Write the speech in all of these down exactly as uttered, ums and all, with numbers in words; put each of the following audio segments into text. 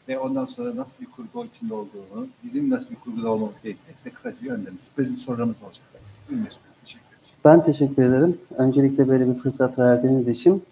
ve ondan sonra nasıl bir kurgu içinde olduğunu, bizim nasıl bir kurguda olmamız gerektiğini size kısaca yönleriniz. Bizim sorularımız olacak. Buyurun Mesut Bey, teşekkür ederim. Ben teşekkür ederim. Öncelikle böyle bir fırsat verdiğiniz için.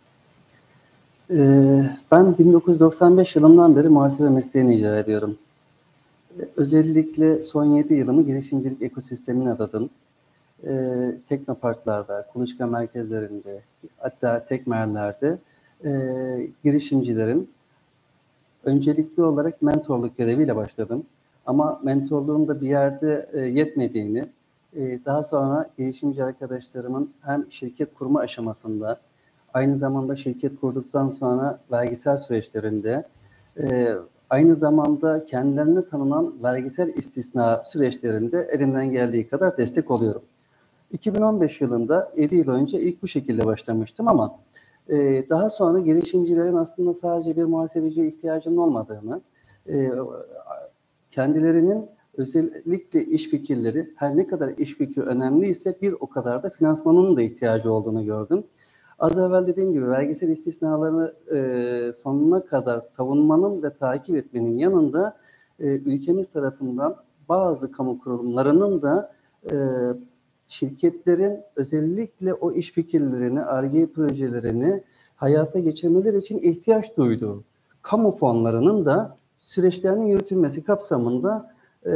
Ee, ben bin dokuz yüz doksan beş yılından beri muhasebe mesleğini icra ediyorum. Özellikle son yedi yılımı girişimcilik ekosistemine adadım. Ee, teknoparklarda, kuluçka merkezlerinde, hatta tekmerlerde e, girişimcilerin öncelikli olarak mentorluk göreviyle başladım. Ama mentorluğun da bir yerde e, yetmediğini, e, daha sonra girişimci arkadaşlarımın hem şirket kurma aşamasında, aynı zamanda şirket kurduktan sonra vergisel süreçlerinde, e, aynı zamanda kendilerine tanınan vergisel istisna süreçlerinde elimden geldiği kadar destek oluyorum. iki bin on beş yılında yedi yıl önce ilk bu şekilde başlamıştım ama e, daha sonra girişimcilerin aslında sadece bir muhasebeciye ihtiyacının olmadığını, e, kendilerinin özellikle iş fikirleri, her ne kadar iş fikri önemliyse bir o kadar da finansmanının da ihtiyacı olduğunu gördüm. Az evvel dediğim gibi vergisel istisnalarını e, sonuna kadar savunmanın ve takip etmenin yanında e, ülkemiz tarafından bazı kamu kurumlarının da e, şirketlerin özellikle o iş fikirlerini, Ar-Ge projelerini hayata geçirmeleri için ihtiyaç duyduğu kamu fonlarının da süreçlerinin yürütülmesi kapsamında e,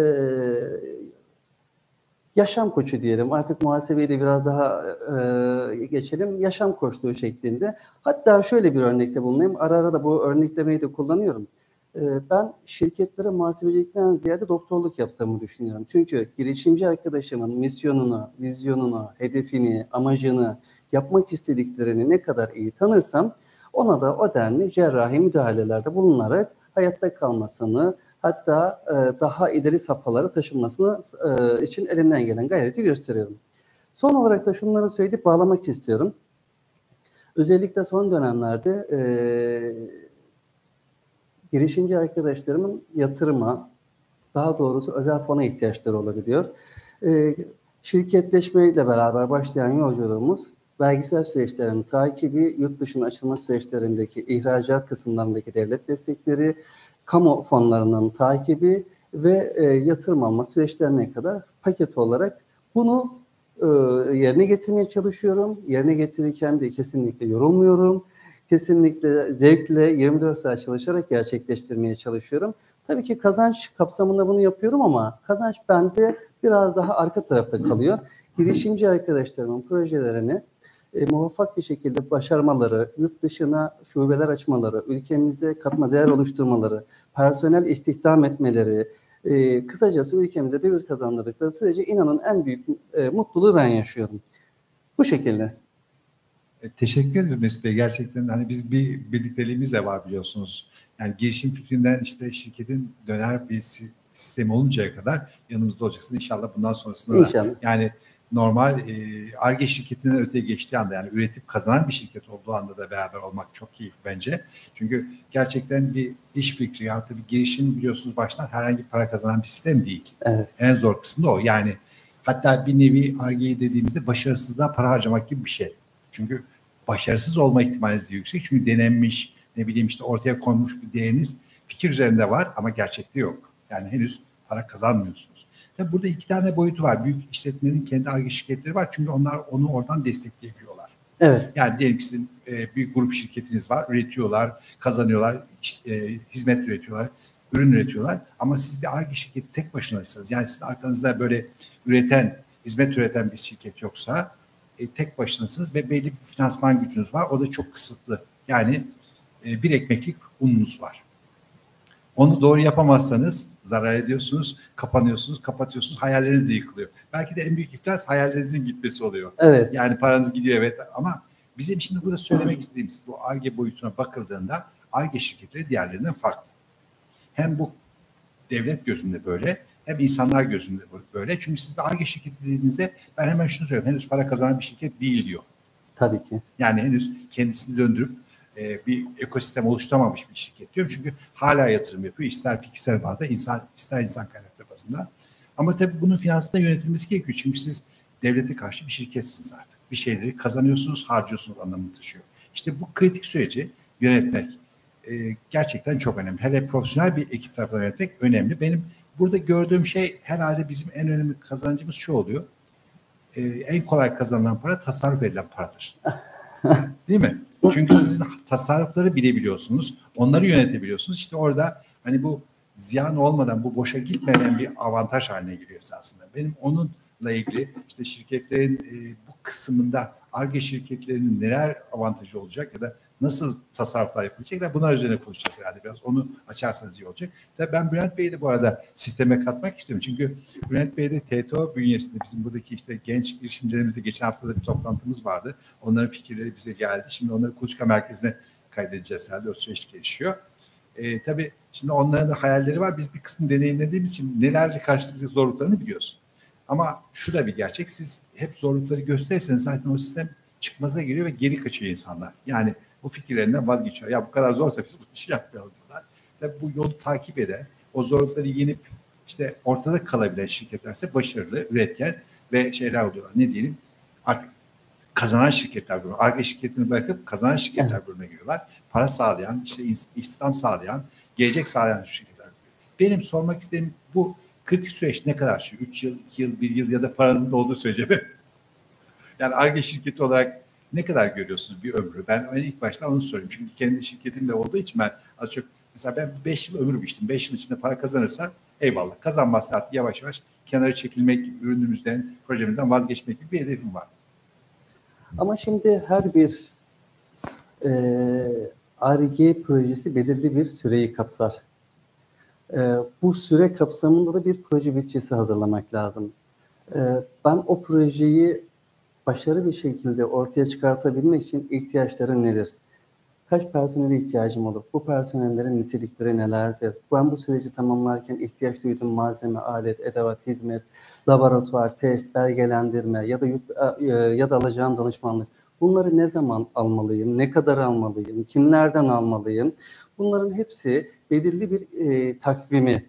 yaşam koçu diyelim. Artık muhasebeyi de biraz daha e, geçelim. Yaşam koçluğu şeklinde. Hatta şöyle bir örnekte bulunayım. Ara ara da bu örneklemeyi de kullanıyorum. E, ben şirketlere muhasebecilikten ziyade doktorluk yaptığımı düşünüyorum. Çünkü girişimci arkadaşımın misyonunu, vizyonunu, hedefini, amacını, yapmak istediklerini ne kadar iyi tanırsam ona da o denli cerrahi müdahalelerde bulunarak hayatta kalmasını, hatta e, daha ileri safhalara taşınmasını e, için elimden gelen gayreti gösteriyorum. Son olarak da şunları söyleyip bağlamak istiyorum. Özellikle son dönemlerde e, girişimci arkadaşlarımın yatırıma, daha doğrusu özel fona ihtiyaçları olabiliyor. E, şirketleşmeyle beraber başlayan yolculuğumuz, vergisel süreçlerin takibi, yurt dışına açılma süreçlerindeki ihracat kısımlarındaki devlet destekleri, kamu fonlarının takibi ve e, yatırım alma süreçlerine kadar paket olarak bunu e, yerine getirmeye çalışıyorum. Yerine getirirken de kesinlikle yorulmuyorum. Kesinlikle zevkle yirmi dört saat çalışarak gerçekleştirmeye çalışıyorum. Tabii ki kazanç kapsamında bunu yapıyorum ama kazanç bende biraz daha arka tarafta kalıyor. Girişimci arkadaşlarımın projelerini E, muvaffak bir şekilde başarmaları, yurt dışına şubeler açmaları, ülkemize katma değer oluşturmaları, personel istihdam etmeleri, e, kısacası ülkemize devir kazandırdıkları sürece inanın en büyük e, mutluluğu ben yaşıyorum. Bu şekilde. E, teşekkür ederim Mesut Bey. Gerçekten hani biz bir birlikteliğimiz de var biliyorsunuz. Yani girişim fikrinden işte şirketin döner bir sistemi oluncaya kadar yanımızda olacaksınız. İnşallah bundan sonrasında İnşallah. da yani normal Ar-Ge e, şirketinden öteye geçtiği anda yani üretip kazanan bir şirket olduğu anda da beraber olmak çok keyifli bence. Çünkü gerçekten bir iş fikri ya da bir girişim biliyorsunuz baştan herhangi bir para kazanan bir sistem değil. Evet. En zor kısmı da o. Yani hatta bir nevi Ar-Ge'yi dediğimizde başarısızlığa para harcamak gibi bir şey. Çünkü başarısız olma ihtimaliniz de yüksek. Çünkü denenmiş, ne bileyim işte ortaya konmuş bir değeriniz fikir üzerinde var ama gerçekte yok. Yani henüz para kazanmıyorsunuz. Tabii burada iki tane boyutu var. Büyük işletmenin kendi Ar-Ge şirketleri var. Çünkü onlar onu oradan destekleyebiliyorlar. Evet. Yani diyelim ki sizin e, büyük grup şirketiniz var. Üretiyorlar, kazanıyorlar, e, hizmet üretiyorlar, ürün üretiyorlar. Ama siz bir Ar-Ge şirketi tek başınaysanız, yani sizin arkanızda böyle üreten, hizmet üreten bir şirket yoksa e, tek başınasınız ve belli bir finansman gücünüz var. O da çok kısıtlı. Yani e, bir ekmeklik ununuz var. Onu doğru yapamazsanız zarar ediyorsunuz, kapanıyorsunuz, kapatıyorsunuz, hayalleriniz de yıkılıyor. Belki de en büyük iflas hayallerinizin gitmesi oluyor. Evet. Yani paranız gidiyor evet ama bizim şimdi burada söylemek istediğimiz bu Ar-Ge boyutuna bakıldığında Ar-Ge şirketleri diğerlerinden farklı. Hem bu devlet gözünde böyle hem insanlar gözünde böyle. Çünkü siz bir Ar-Ge şirketi dediğinizde ben hemen şunu söylüyorum. Henüz para kazanan bir şirket değil diyor. Tabii ki. Yani henüz kendisini döndürüp bir ekosistem oluşturamamış bir şirket diyorum. Çünkü hala yatırım yapıyor. İster fikirsel bazda, insan, ister insan kaynakları bazında. Ama tabii bunun finansında yönetilmesi gerekiyor. Çünkü siz devlete karşı bir şirketsiniz artık. Bir şeyleri kazanıyorsunuz, harcıyorsunuz anlamını taşıyor. İşte bu kritik süreci yönetmek, e, gerçekten çok önemli. Hele profesyonel bir ekip tarafından yönetmek önemli. Benim burada gördüğüm şey herhalde bizim en önemli kazancımız şu oluyor. E, en kolay kazanılan para tasarruf edilen paradır. Değil mi? Çünkü sizin tasarrufları bilebiliyorsunuz. Onları yönetebiliyorsunuz. İşte orada hani bu ziyan olmadan, bu boşa gitmeden bir avantaj haline geliyor esasında. Benim onunla ilgili işte şirketlerin e, bu kısmında Ar-Ge şirketlerinin neler avantajı olacak ya da nasıl tasarruflar yapılacak, bunlar üzerine konuşacağız herhalde biraz. Onu açarsanız iyi olacak. Ve ben Bülent Bey'i de bu arada sisteme katmak istiyorum. Çünkü Bülent Bey de T T O bünyesinde bizim buradaki işte genç girişimcilerimizle geçen hafta da bir toplantımız vardı. Onların fikirleri bize geldi. Şimdi onları Kuluçka Merkezi'ne kaydedeceğiz herhalde. O süreç gelişiyor. E, tabii şimdi onların da hayalleri var. Biz bir kısmını deneyimlediğimiz için nelerle karşılaşacak zorluklarını biliyoruz. Ama şu da bir gerçek. Siz hep zorlukları gösterirseniz zaten o sistem çıkmaza giriyor ve geri kaçıyor insanlar. Yani bu fikirlerinden vazgeçiyor. Ya bu kadar zorsa biz bu işi yapmayalım diyorlar. Ve bu yolu takip eden, o zorlukları yenip işte ortada kalabilen şirketlerse başarılı, üretken ve şeyler oluyorlar. Ne diyelim? Artık kazanan şirketler bölümüne, Ar-Ge şirketini bırakıp kazanan şirketler evet. bölümüne giriyorlar. Para sağlayan, işte istihdam sağlayan, gelecek sağlayan şirketler. Benim sormak istediğim bu kritik süreç ne kadar sürüyor? üç yıl, iki yıl, bir yıl ya da paranızın da olduğu sürece mi? Yani Ar-Ge şirketi olarak ne kadar görüyorsunuz bir ömrü? Ben ilk başta onu sorayım. Çünkü kendi şirketimde olduğu için ben az çok mesela ben beş yıl ömür biçtim. beş yıl içinde para kazanırsa eyvallah. Kazanmazsa artık yavaş yavaş kenara çekilmek gibi, ürünümüzden, projemizden vazgeçmek gibi bir hedefim var. Ama şimdi her bir e, Ar-Ge projesi belirli bir süreyi kapsar. E, bu süre kapsamında da bir proje bütçesi hazırlamak lazım. E, ben o projeyi başarılı bir şekilde ortaya çıkartabilmek için ihtiyaçları nedir? Kaç personele ihtiyacım olur? Bu personellerin nitelikleri nelerdir? Ben bu süreci tamamlarken ihtiyaç duyduğum malzeme, alet, edevat, hizmet, laboratuvar, test, belgelendirme ya da ya da alacağım danışmanlık. Bunları ne zaman almalıyım? Ne kadar almalıyım? Kimlerden almalıyım? Bunların hepsi belirli bir e, takvimi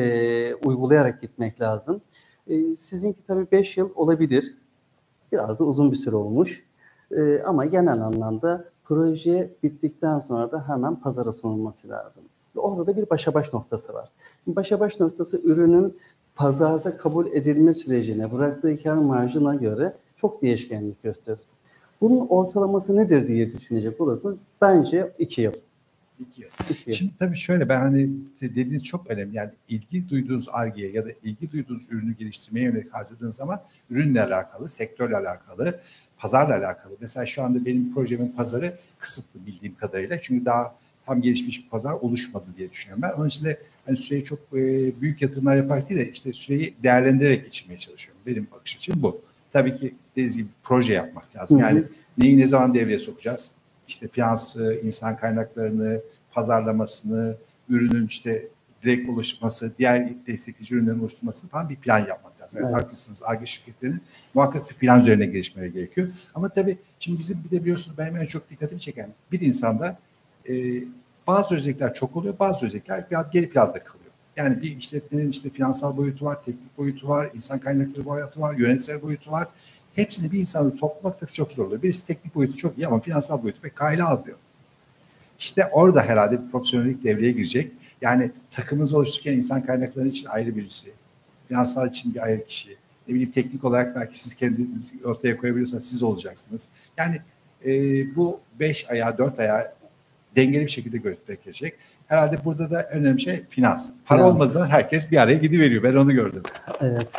e, uygulayarak gitmek lazım. E, sizinki tabii beş yıl olabilir. Biraz da uzun bir süre olmuş. E, ama genel anlamda proje bittikten sonra da hemen pazara sunulması lazım. Ve orada da bir başa baş noktası var. Başa baş noktası ürünün pazarda kabul edilme sürecine, bıraktığı kar marjına göre çok değişkenlik gösterir. Bunun ortalaması nedir diye düşünecek olursanız bence iki yıl. İki yıl. İki yıl. Şimdi tabii şöyle, ben hani dediğiniz çok önemli. Yani ilgi duyduğunuz Ar-Ge'ye ya da ilgi duyduğunuz ürünü geliştirmeye yönelik harcadığınız zaman ürünle alakalı, sektörle alakalı, pazarla alakalı. Mesela şu anda benim projemin pazarı kısıtlı bildiğim kadarıyla. Çünkü daha tam gelişmiş bir pazar oluşmadı diye düşünüyorum ben. Onun için de hani süreyi çok e, büyük yatırımlar yaparak değil de işte süreyi değerlendirerek geçirmeye çalışıyorum. Benim bakış açım bu. Tabii ki dediğiniz gibi proje yapmak lazım. Yani neyi ne zaman devreye sokacağız? İşte finansı, insan kaynaklarını, pazarlamasını, ürünün işte direkt ulaşması, diğer destekleyici ürünlerin oluşturması falan bir plan yapmak lazım. Evet, evet. Haklısınız. Ar-Ge şirketlerinin muhakkak bir plan üzerine gelişmeleri gerekiyor. Ama tabii şimdi bizim bir de biliyorsunuz benim en çok dikkatimi çeken bir insanda e, bazı özellikler çok oluyor, bazı özellikler biraz geri planda kalıyor. Yani bir işletmenin işte finansal boyutu var, teknik boyutu var, insan kaynakları boyutu var, yönetsel boyutu var. Hepsini bir insanı toplamak da çok zor oluyor. Birisi teknik boyutu çok iyi ama finansal boyutu pek kayla almıyor. İşte orada herhalde bir profesyonellik devreye girecek. Yani takımınızı oluştururken insan kaynakları için ayrı birisi, finansal için bir ayrı kişi, ne bileyim teknik olarak belki siz kendiniz ortaya koyabiliyorsanız siz olacaksınız. Yani e, bu beş ayağı, dört ayağı dengeli bir şekilde götürmek gerekecek. Herhalde burada da önemli şey finans. Para finans. Olmadığı zaman herkes bir araya gidiveriyor. Ben onu gördüm. Evet.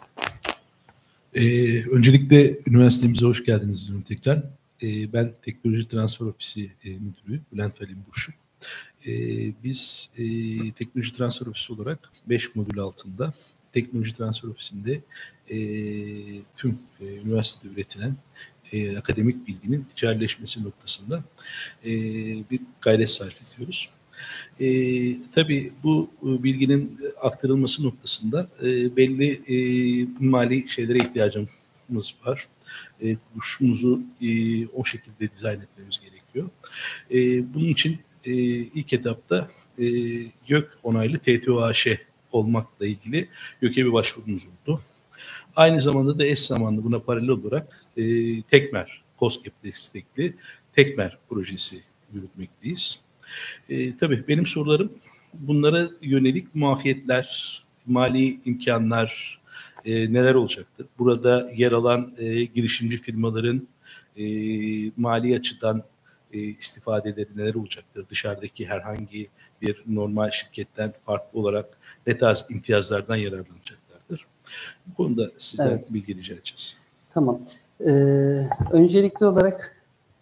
Ee, öncelikle üniversitemize hoş geldiniz diyorum tekrar. Ee, ben Teknoloji Transfer Ofisi e, Müdürü Bülent Felim Burşuk. Ee, biz e, Teknoloji Transfer Ofisi olarak beş modül altında Teknoloji Transfer Ofisi'nde e, tüm e, üniversitede üretilen e, akademik bilginin ticarileşmesi noktasında e, bir gayret sarf ediyoruz. E, tabii bu e, bilginin aktarılması noktasında e, belli e, mali şeylere ihtiyacımız var. E, kuruluşumuzu e, o şekilde dizayn etmemiz gerekiyor. E, bunun için e, ilk etapta e, YÖK onaylı T T O A Ş olmakla ilgili YÖK'e bir başvurumuz oldu. Aynı zamanda da eş zamanlı buna paralel olarak e, Tekmer, KOSGEB destekli Tekmer projesi yürütmekteyiz. E, tabii benim sorularım bunlara yönelik muafiyetler, mali imkanlar e, neler olacaktır? Burada yer alan e, girişimci firmaların e, mali açıdan e, istifadeleri neler olacaktır? Dışarıdaki herhangi bir normal şirketten farklı olarak ne tarz imtiyazlardan yararlanacaklardır? Bu konuda sizden Evet. bilgi rica edeceğiz. Tamam. Ee, öncelikli olarak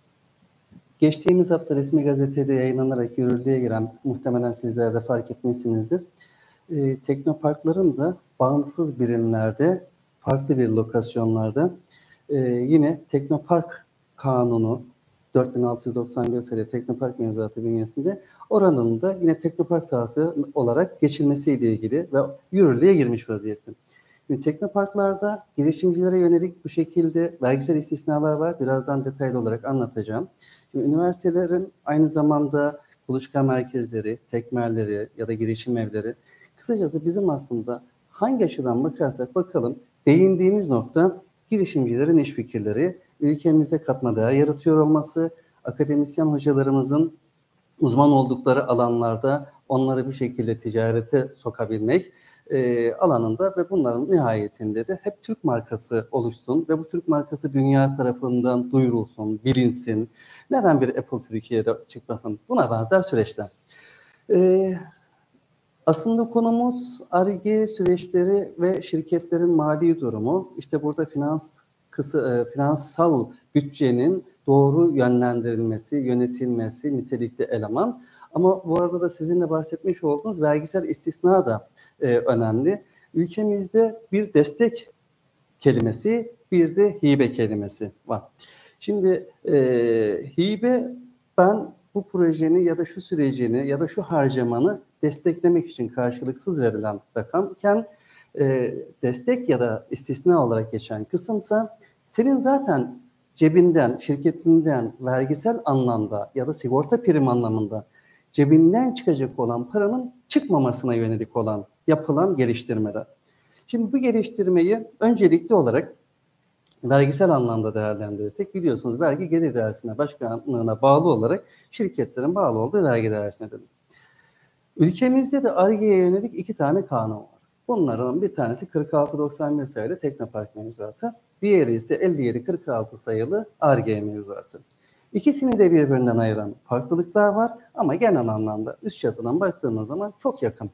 geçtiğimiz hafta resmi gazetede yayınlanarak yürürlüğe giren, muhtemelen sizler de fark etmişsinizdir. Ee, teknoparkların da bağımsız birimlerde, farklı bir lokasyonlarda e, yine Teknopark Kanunu dört bin altı yüz doksan bir sayılı Teknopark mevzuatı bünyesinde oranın da yine Teknopark sahası olarak geçilmesiyle ilgili ve yürürlüğe girmiş vaziyette. Şimdi teknoparklarda girişimcilere yönelik bu şekilde vergisel istisnalar var. Birazdan detaylı olarak anlatacağım. Şimdi üniversitelerin aynı zamanda kuluçka merkezleri, tekmerleri ya da girişim evleri, kısacası bizim aslında hangi açıdan bakarsak bakalım değindiğimiz nokta girişimcilerin iş fikirleri, ülkemize katma değer yaratıyor olması, akademisyen hocalarımızın uzman oldukları alanlarda onları bir şekilde ticarete sokabilmek e, alanında ve bunların nihayetinde de hep Türk markası oluşsun ve bu Türk markası dünya tarafından duyurulsun, bilinsin. Neden bir Apple Türkiye'de çıkmasın? Buna benzer süreçler. E, aslında konumuz Ar-Ge süreçleri ve şirketlerin mali durumu. İşte burada finans kısa, e, finansal bütçenin doğru yönlendirilmesi, yönetilmesi, nitelikli eleman. Ama bu arada da sizinle bahsetmiş olduğunuz vergisel istisna da e, önemli. Ülkemizde bir destek kelimesi, bir de hibe kelimesi var. Şimdi e, hibe, ben bu projeni ya da şu sürecini ya da şu harcamanı desteklemek için karşılıksız verilen rakamken e, destek ya da istisna olarak geçen kısımsa senin zaten cebinden, şirketinden vergisel anlamda ya da sigorta prim anlamında cebinden çıkacak olan paranın çıkmamasına yönelik olan yapılan geliştirmeler. Şimdi bu geliştirmeyi öncelikli olarak vergisel anlamda değerlendirirsek biliyorsunuz vergi gelir dairesine, başkanlığına bağlı olarak şirketlerin bağlı olduğu vergi dairesinedir. Ülkemizde de Ar-Ge'ye yönelik iki tane kanun var. Bunların bir tanesi kırk altı doksan bir sayılı Teknopark mevzuatı, diğeri ise elli yedi kırk altı sayılı Ar-Ge mevzuatı. İkisini de birbirinden ayıran farklılıklar var ama genel anlamda üst çatıdan baktığımız zaman çok yakın.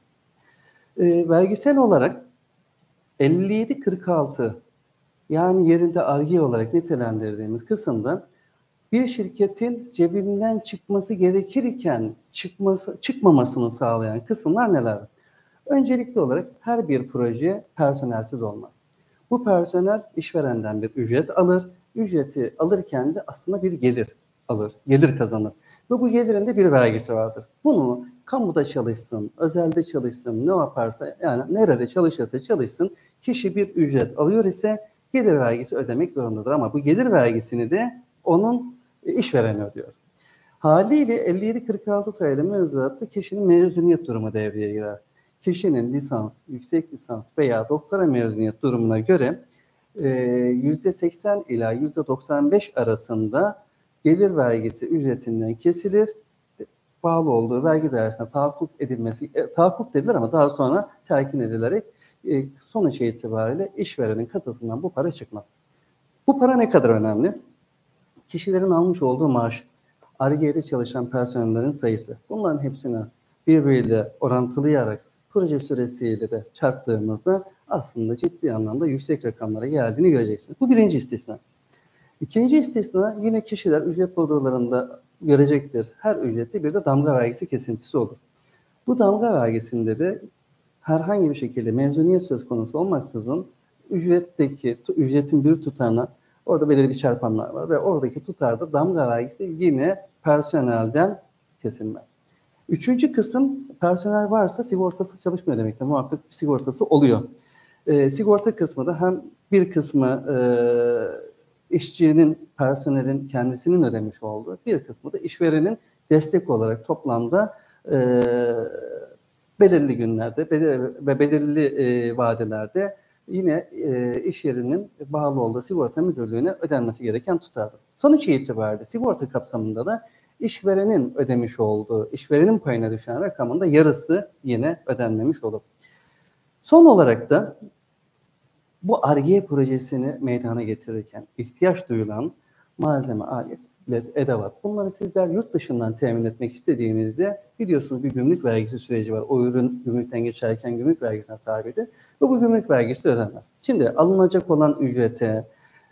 E, vergisel olarak elli yedi kırk altı yani yerinde Ar-Ge olarak nitelendirdiğimiz kısımda bir şirketin cebinden çıkması gerekirken çıkması, çıkmamasını sağlayan kısımlar neler? Öncelikli olarak her bir proje personelsiz olmaz. Bu personel işverenden bir ücret alır. Ücreti alırken de aslında bir gelir alır, gelir kazanır. Ve bu gelirin de bir vergisi vardır. Bunu kamuda çalışsın, özelde çalışsın, ne yaparsa yani nerede çalışırsa çalışsın kişi bir ücret alıyor ise gelir vergisi ödemek zorundadır. Ama bu gelir vergisini de onun işvereni ödüyor. Haliyle elli yedi kırk altı sayılı mevzuatta kişinin mezuniyet durumu devreye girer. Kişinin lisans, yüksek lisans veya doktora mezuniyet durumuna göre yüzde seksen ila yüzde doksan beş arasında gelir vergisi ücretinden kesilir. Bağlı olduğu vergi dairesine tahakkuk edilmesi, e, tahakkuk edilir ama daha sonra terkin edilerek e, sonuç itibariyle işverenin kasasından bu para çıkmaz. Bu para ne kadar önemli? Kişilerin almış olduğu maaş, Ar-Ge'de çalışan personellerin sayısı. Bunların hepsini birbiriyle orantılayarak proje süresiyle de çarptığımızda aslında ciddi anlamda yüksek rakamlara geldiğini göreceksiniz. Bu birinci istisna. İkinci istisna yine kişiler ücret bordrolarında görecektir. Her ücrette bir de damga vergisi kesintisi olur. Bu damga vergisinde de herhangi bir şekilde mezuniyet söz konusu olmaksızın ücretteki, ücretin bir tutarına orada belirli bir çarpanlar var ve oradaki tutarda damga vergisi yine personelden kesilmez. Üçüncü kısım personel varsa sigortasız çalışmıyor demektir. Muhakkak bir sigortası oluyor. E, sigorta kısmı da hem bir kısmı e, işçinin, personelin kendisinin ödemiş olduğu, bir kısmı da işverenin destek olarak toplamda e, belirli günlerde ve belirli e, vadelerde yine e, iş yerinin bağlı olduğu sigorta müdürlüğüne ödenmesi gereken tutardır. Sonuç itibariyle sigorta kapsamında da işverenin ödemiş olduğu, işverenin payına düşen rakamın da yarısı yine ödenmemiş olur. Son olarak da bu Ar-Ge projesini meydana getirirken ihtiyaç duyulan malzeme, alet, edevat, bunları sizler yurt dışından temin etmek istediğinizde biliyorsunuz bir gümrük vergisi süreci var. O ürün gümrükten geçerken gümrük vergisine tabidir ve bu gümrük vergisi ödenmez. Şimdi alınacak olan ücrete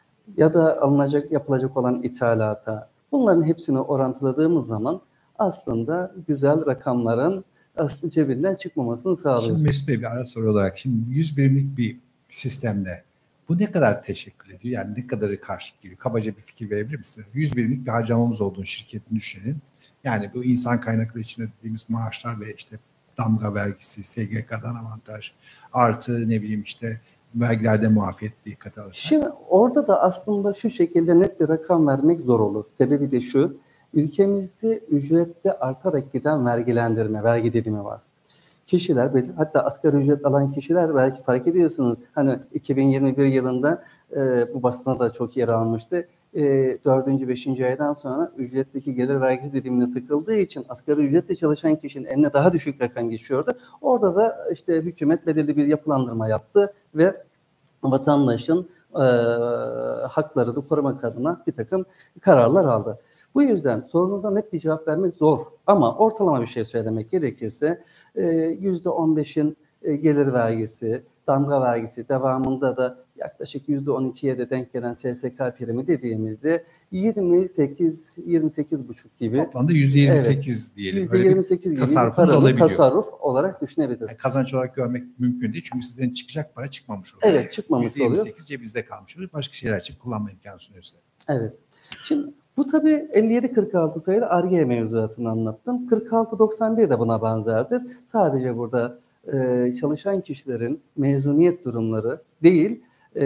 ya da alınacak, yapılacak olan ithalata, bunların hepsini orantıladığımız zaman aslında güzel rakamların aslında cebinden çıkmamasını sağlıyoruz. Şimdi Mesut Bey, bir ara soru olarak, şimdi yüz birimlik bir sistemde bu ne kadar teşekkül ediyor? Yani ne kadarı karşılık geliyor? Kabaca bir fikir verebilir misiniz? yüz birimlik bir harcamamız olduğunu şirketin düşünenin. Yani bu insan kaynakları içinde dediğimiz maaşlar ve işte damga vergisi, S G K'dan avantaj, artı ne bileyim işte vergilerde muafiyet dikkate alırsak. Şimdi orada da aslında şu şekilde net bir rakam vermek zor olur. Sebebi de şu, ülkemizde ücrette artarak giden vergilendirme, vergi dilimi var. Kişiler, hatta asgari ücret alan kişiler belki fark ediyorsunuz. Hani iki bin yirmi bir yılında e, bu basına da çok yer almıştı. E, dördüncü, beşinci aydan sonra ücretteki gelir vergisi dilimine tıkıldığı için asgari ücretle çalışan kişinin eline daha düşük rakam geçiyordu. Orada da işte hükümet belirli bir yapılandırma yaptı ve vatandaşın e, hakları da korumak adına bir takım kararlar aldı. Bu yüzden sorunuza net bir cevap vermek zor. Ama ortalama bir şey söylemek gerekirse yüzde on beşin gelir vergisi, damga vergisi, devamında da yaklaşık yüzde on ikiye de denk gelen S S K primi dediğimizde yirmi sekiz yirmi sekiz buçuk gibi. Toplamda yüzde yirmi sekiz evet, diyelim. yüzde yirmi sekiz gibi tasarrufumuz olabiliyor. Tasarruf olarak düşünebiliriz. Yani kazanç olarak görmek mümkün değil. Çünkü sizden çıkacak para çıkmamış oluyor. Evet, çıkmamış oluyor. yüzde yirmi sekiz cebinizde kalmış oluyor. Başka şeyler için kullanma imkanı sunuyor size. Evet. Şimdi bu tabii elli yedi kırk altı sayılı Ar-Ge mevzuatını anlattım. kırk altı doksan bir de buna benzerdir. Sadece burada e, çalışan kişilerin mezuniyet durumları değil,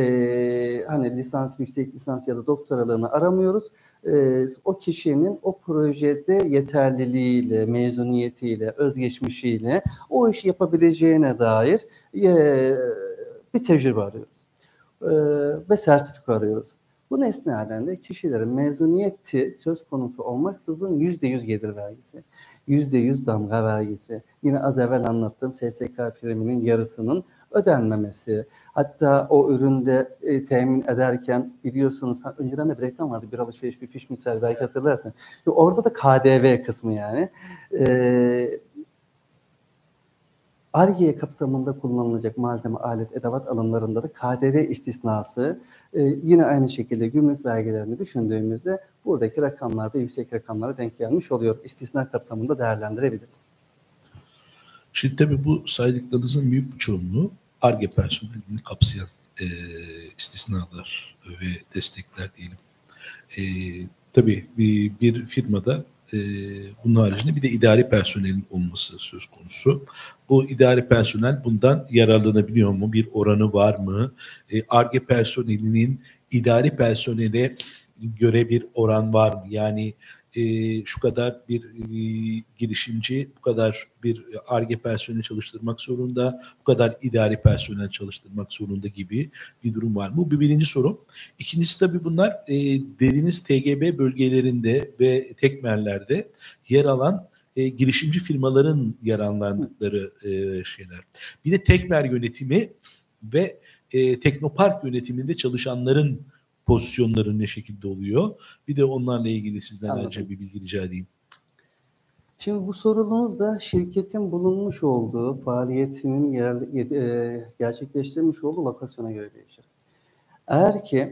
e, hani lisans, yüksek lisans ya da doktoralığını aramıyoruz. E, o kişinin o projede yeterliliğiyle, mezuniyetiyle, özgeçmişiyle o işi yapabileceğine dair e, bir tecrübe arıyoruz. E, ve sertifika arıyoruz. Bu nesneden de kişilerin mezuniyeti söz konusu olmaksızın yüzde yüz gelir vergisi, yüzde yüz damga vergisi, yine az evvel anlattığım S S K priminin yarısının ödenmemesi, hatta o üründe e, temin ederken biliyorsunuz, önceden de bir reklam vardı, bir alışveriş bir fiş misal, belki hatırlarsın. Orada da K D V kısmı yani. E, Ar-Ge kapsamında kullanılacak malzeme, alet, edevat alımlarında da K D V istisnası, e, yine aynı şekilde gümrük vergilerini düşündüğümüzde buradaki rakamlarda yüksek rakamlara denk gelmiş oluyor. İstisna kapsamında değerlendirebiliriz. Şimdi tabii bu saydıklarınızın büyük bir çoğunluğu Ar-Ge personelini kapsayan e, istisnalar ve destekler diyelim. E, tabii bir, bir firmada e, bunun haricinde bir de idari personelin olması söz konusu. Bu idari personel bundan yararlanabiliyor mu? Bir oranı var mı? E, Ar-Ge personelinin idari personele göre bir oran var mı? Yani e, şu kadar bir e, girişimci bu kadar bir Ar-Ge personeli çalıştırmak zorunda, bu kadar idari personel çalıştırmak zorunda gibi bir durum var mı? Bu bir birinci soru. İkincisi tabii bunlar e, dediğiniz T G B bölgelerinde ve tekmerlerde yer alan e, girişimci firmaların yararlandıkları e, şeyler. Bir de tekmer yönetimi ve e, teknopark yönetiminde çalışanların pozisyonları ne şekilde oluyor? Bir de onlarla ilgili sizden Anladım. önce bir bilgi rica edeyim. Şimdi bu sorunuz da şirketin bulunmuş olduğu, faaliyetinin yer, e, gerçekleştirmiş olduğu lokasyona göre değişir. Eğer ki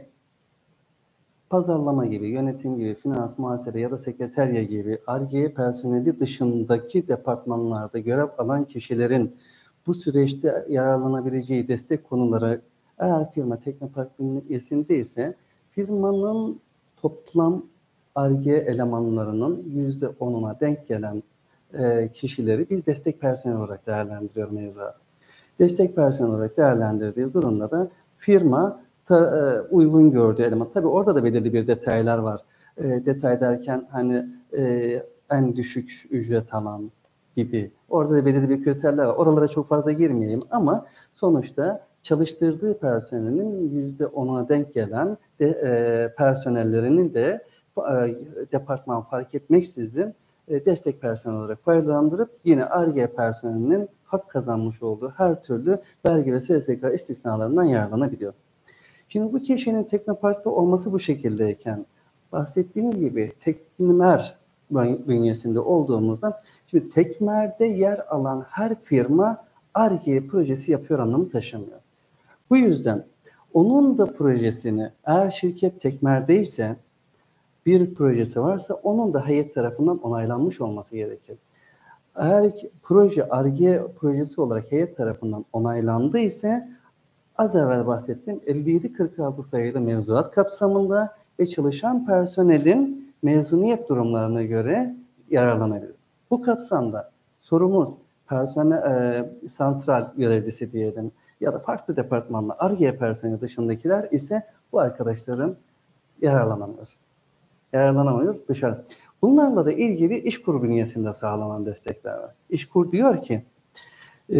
pazarlama gibi, yönetim gibi, finans, muhasebe ya da sekreterya gibi Ar-Ge personeli dışındaki departmanlarda görev alan kişilerin bu süreçte yararlanabileceği destek konuları, eğer firma Teknopark bünyesindeyse firmanın toplam Ar-Ge elemanlarının yüzde onuna denk gelen e, kişileri biz destek personeli olarak değerlendiriyor mevzuat. Destek personeli olarak değerlendirdiği durumda da firma ta, e, uygun gördüğü eleman. Tabii orada da belirli bir detaylar var. E, detay derken hani e, en düşük ücret alan gibi. Orada da belirli bir kriterler var. Oralara çok fazla girmeyeyim ama sonuçta çalıştırdığı personelin yüzde onuna denk gelen de, e, personellerinin de departman fark etmeksizin destek personeli olarak faydalandırıp yine Ar-Ge personelinin hak kazanmış olduğu her türlü vergi ve S S K istisnalarından yararlanabiliyor. Şimdi bu kişinin Teknopark'ta olması bu şekildeyken bahsettiğiniz gibi Tekmer bünyesinde olduğumuzdan şimdi Tekmer'de yer alan her firma Ar-Ge projesi yapıyor anlamı taşımıyor. Bu yüzden onun da projesini eğer şirket Tekmer'deyse bir projesi varsa onun da heyet tarafından onaylanmış olması gerekir. Eğer proje Ar-Ge projesi olarak heyet tarafından onaylandı ise az evvel bahsettiğim elli yedi kırk altı sayılı mevzuat kapsamında ve çalışan personelin mezuniyet durumlarına göre yararlanabilir. Bu kapsamda sorumuz personel e, santral görevlisi diyelim ya da farklı departmanla Ar-Ge personeli dışındakiler ise bu arkadaşların yararlanamıyor. Yararlanamıyor dışarı. Bunlarla da ilgili İşkur bünyesinde sağlanan destekler var. İşkur diyor ki e,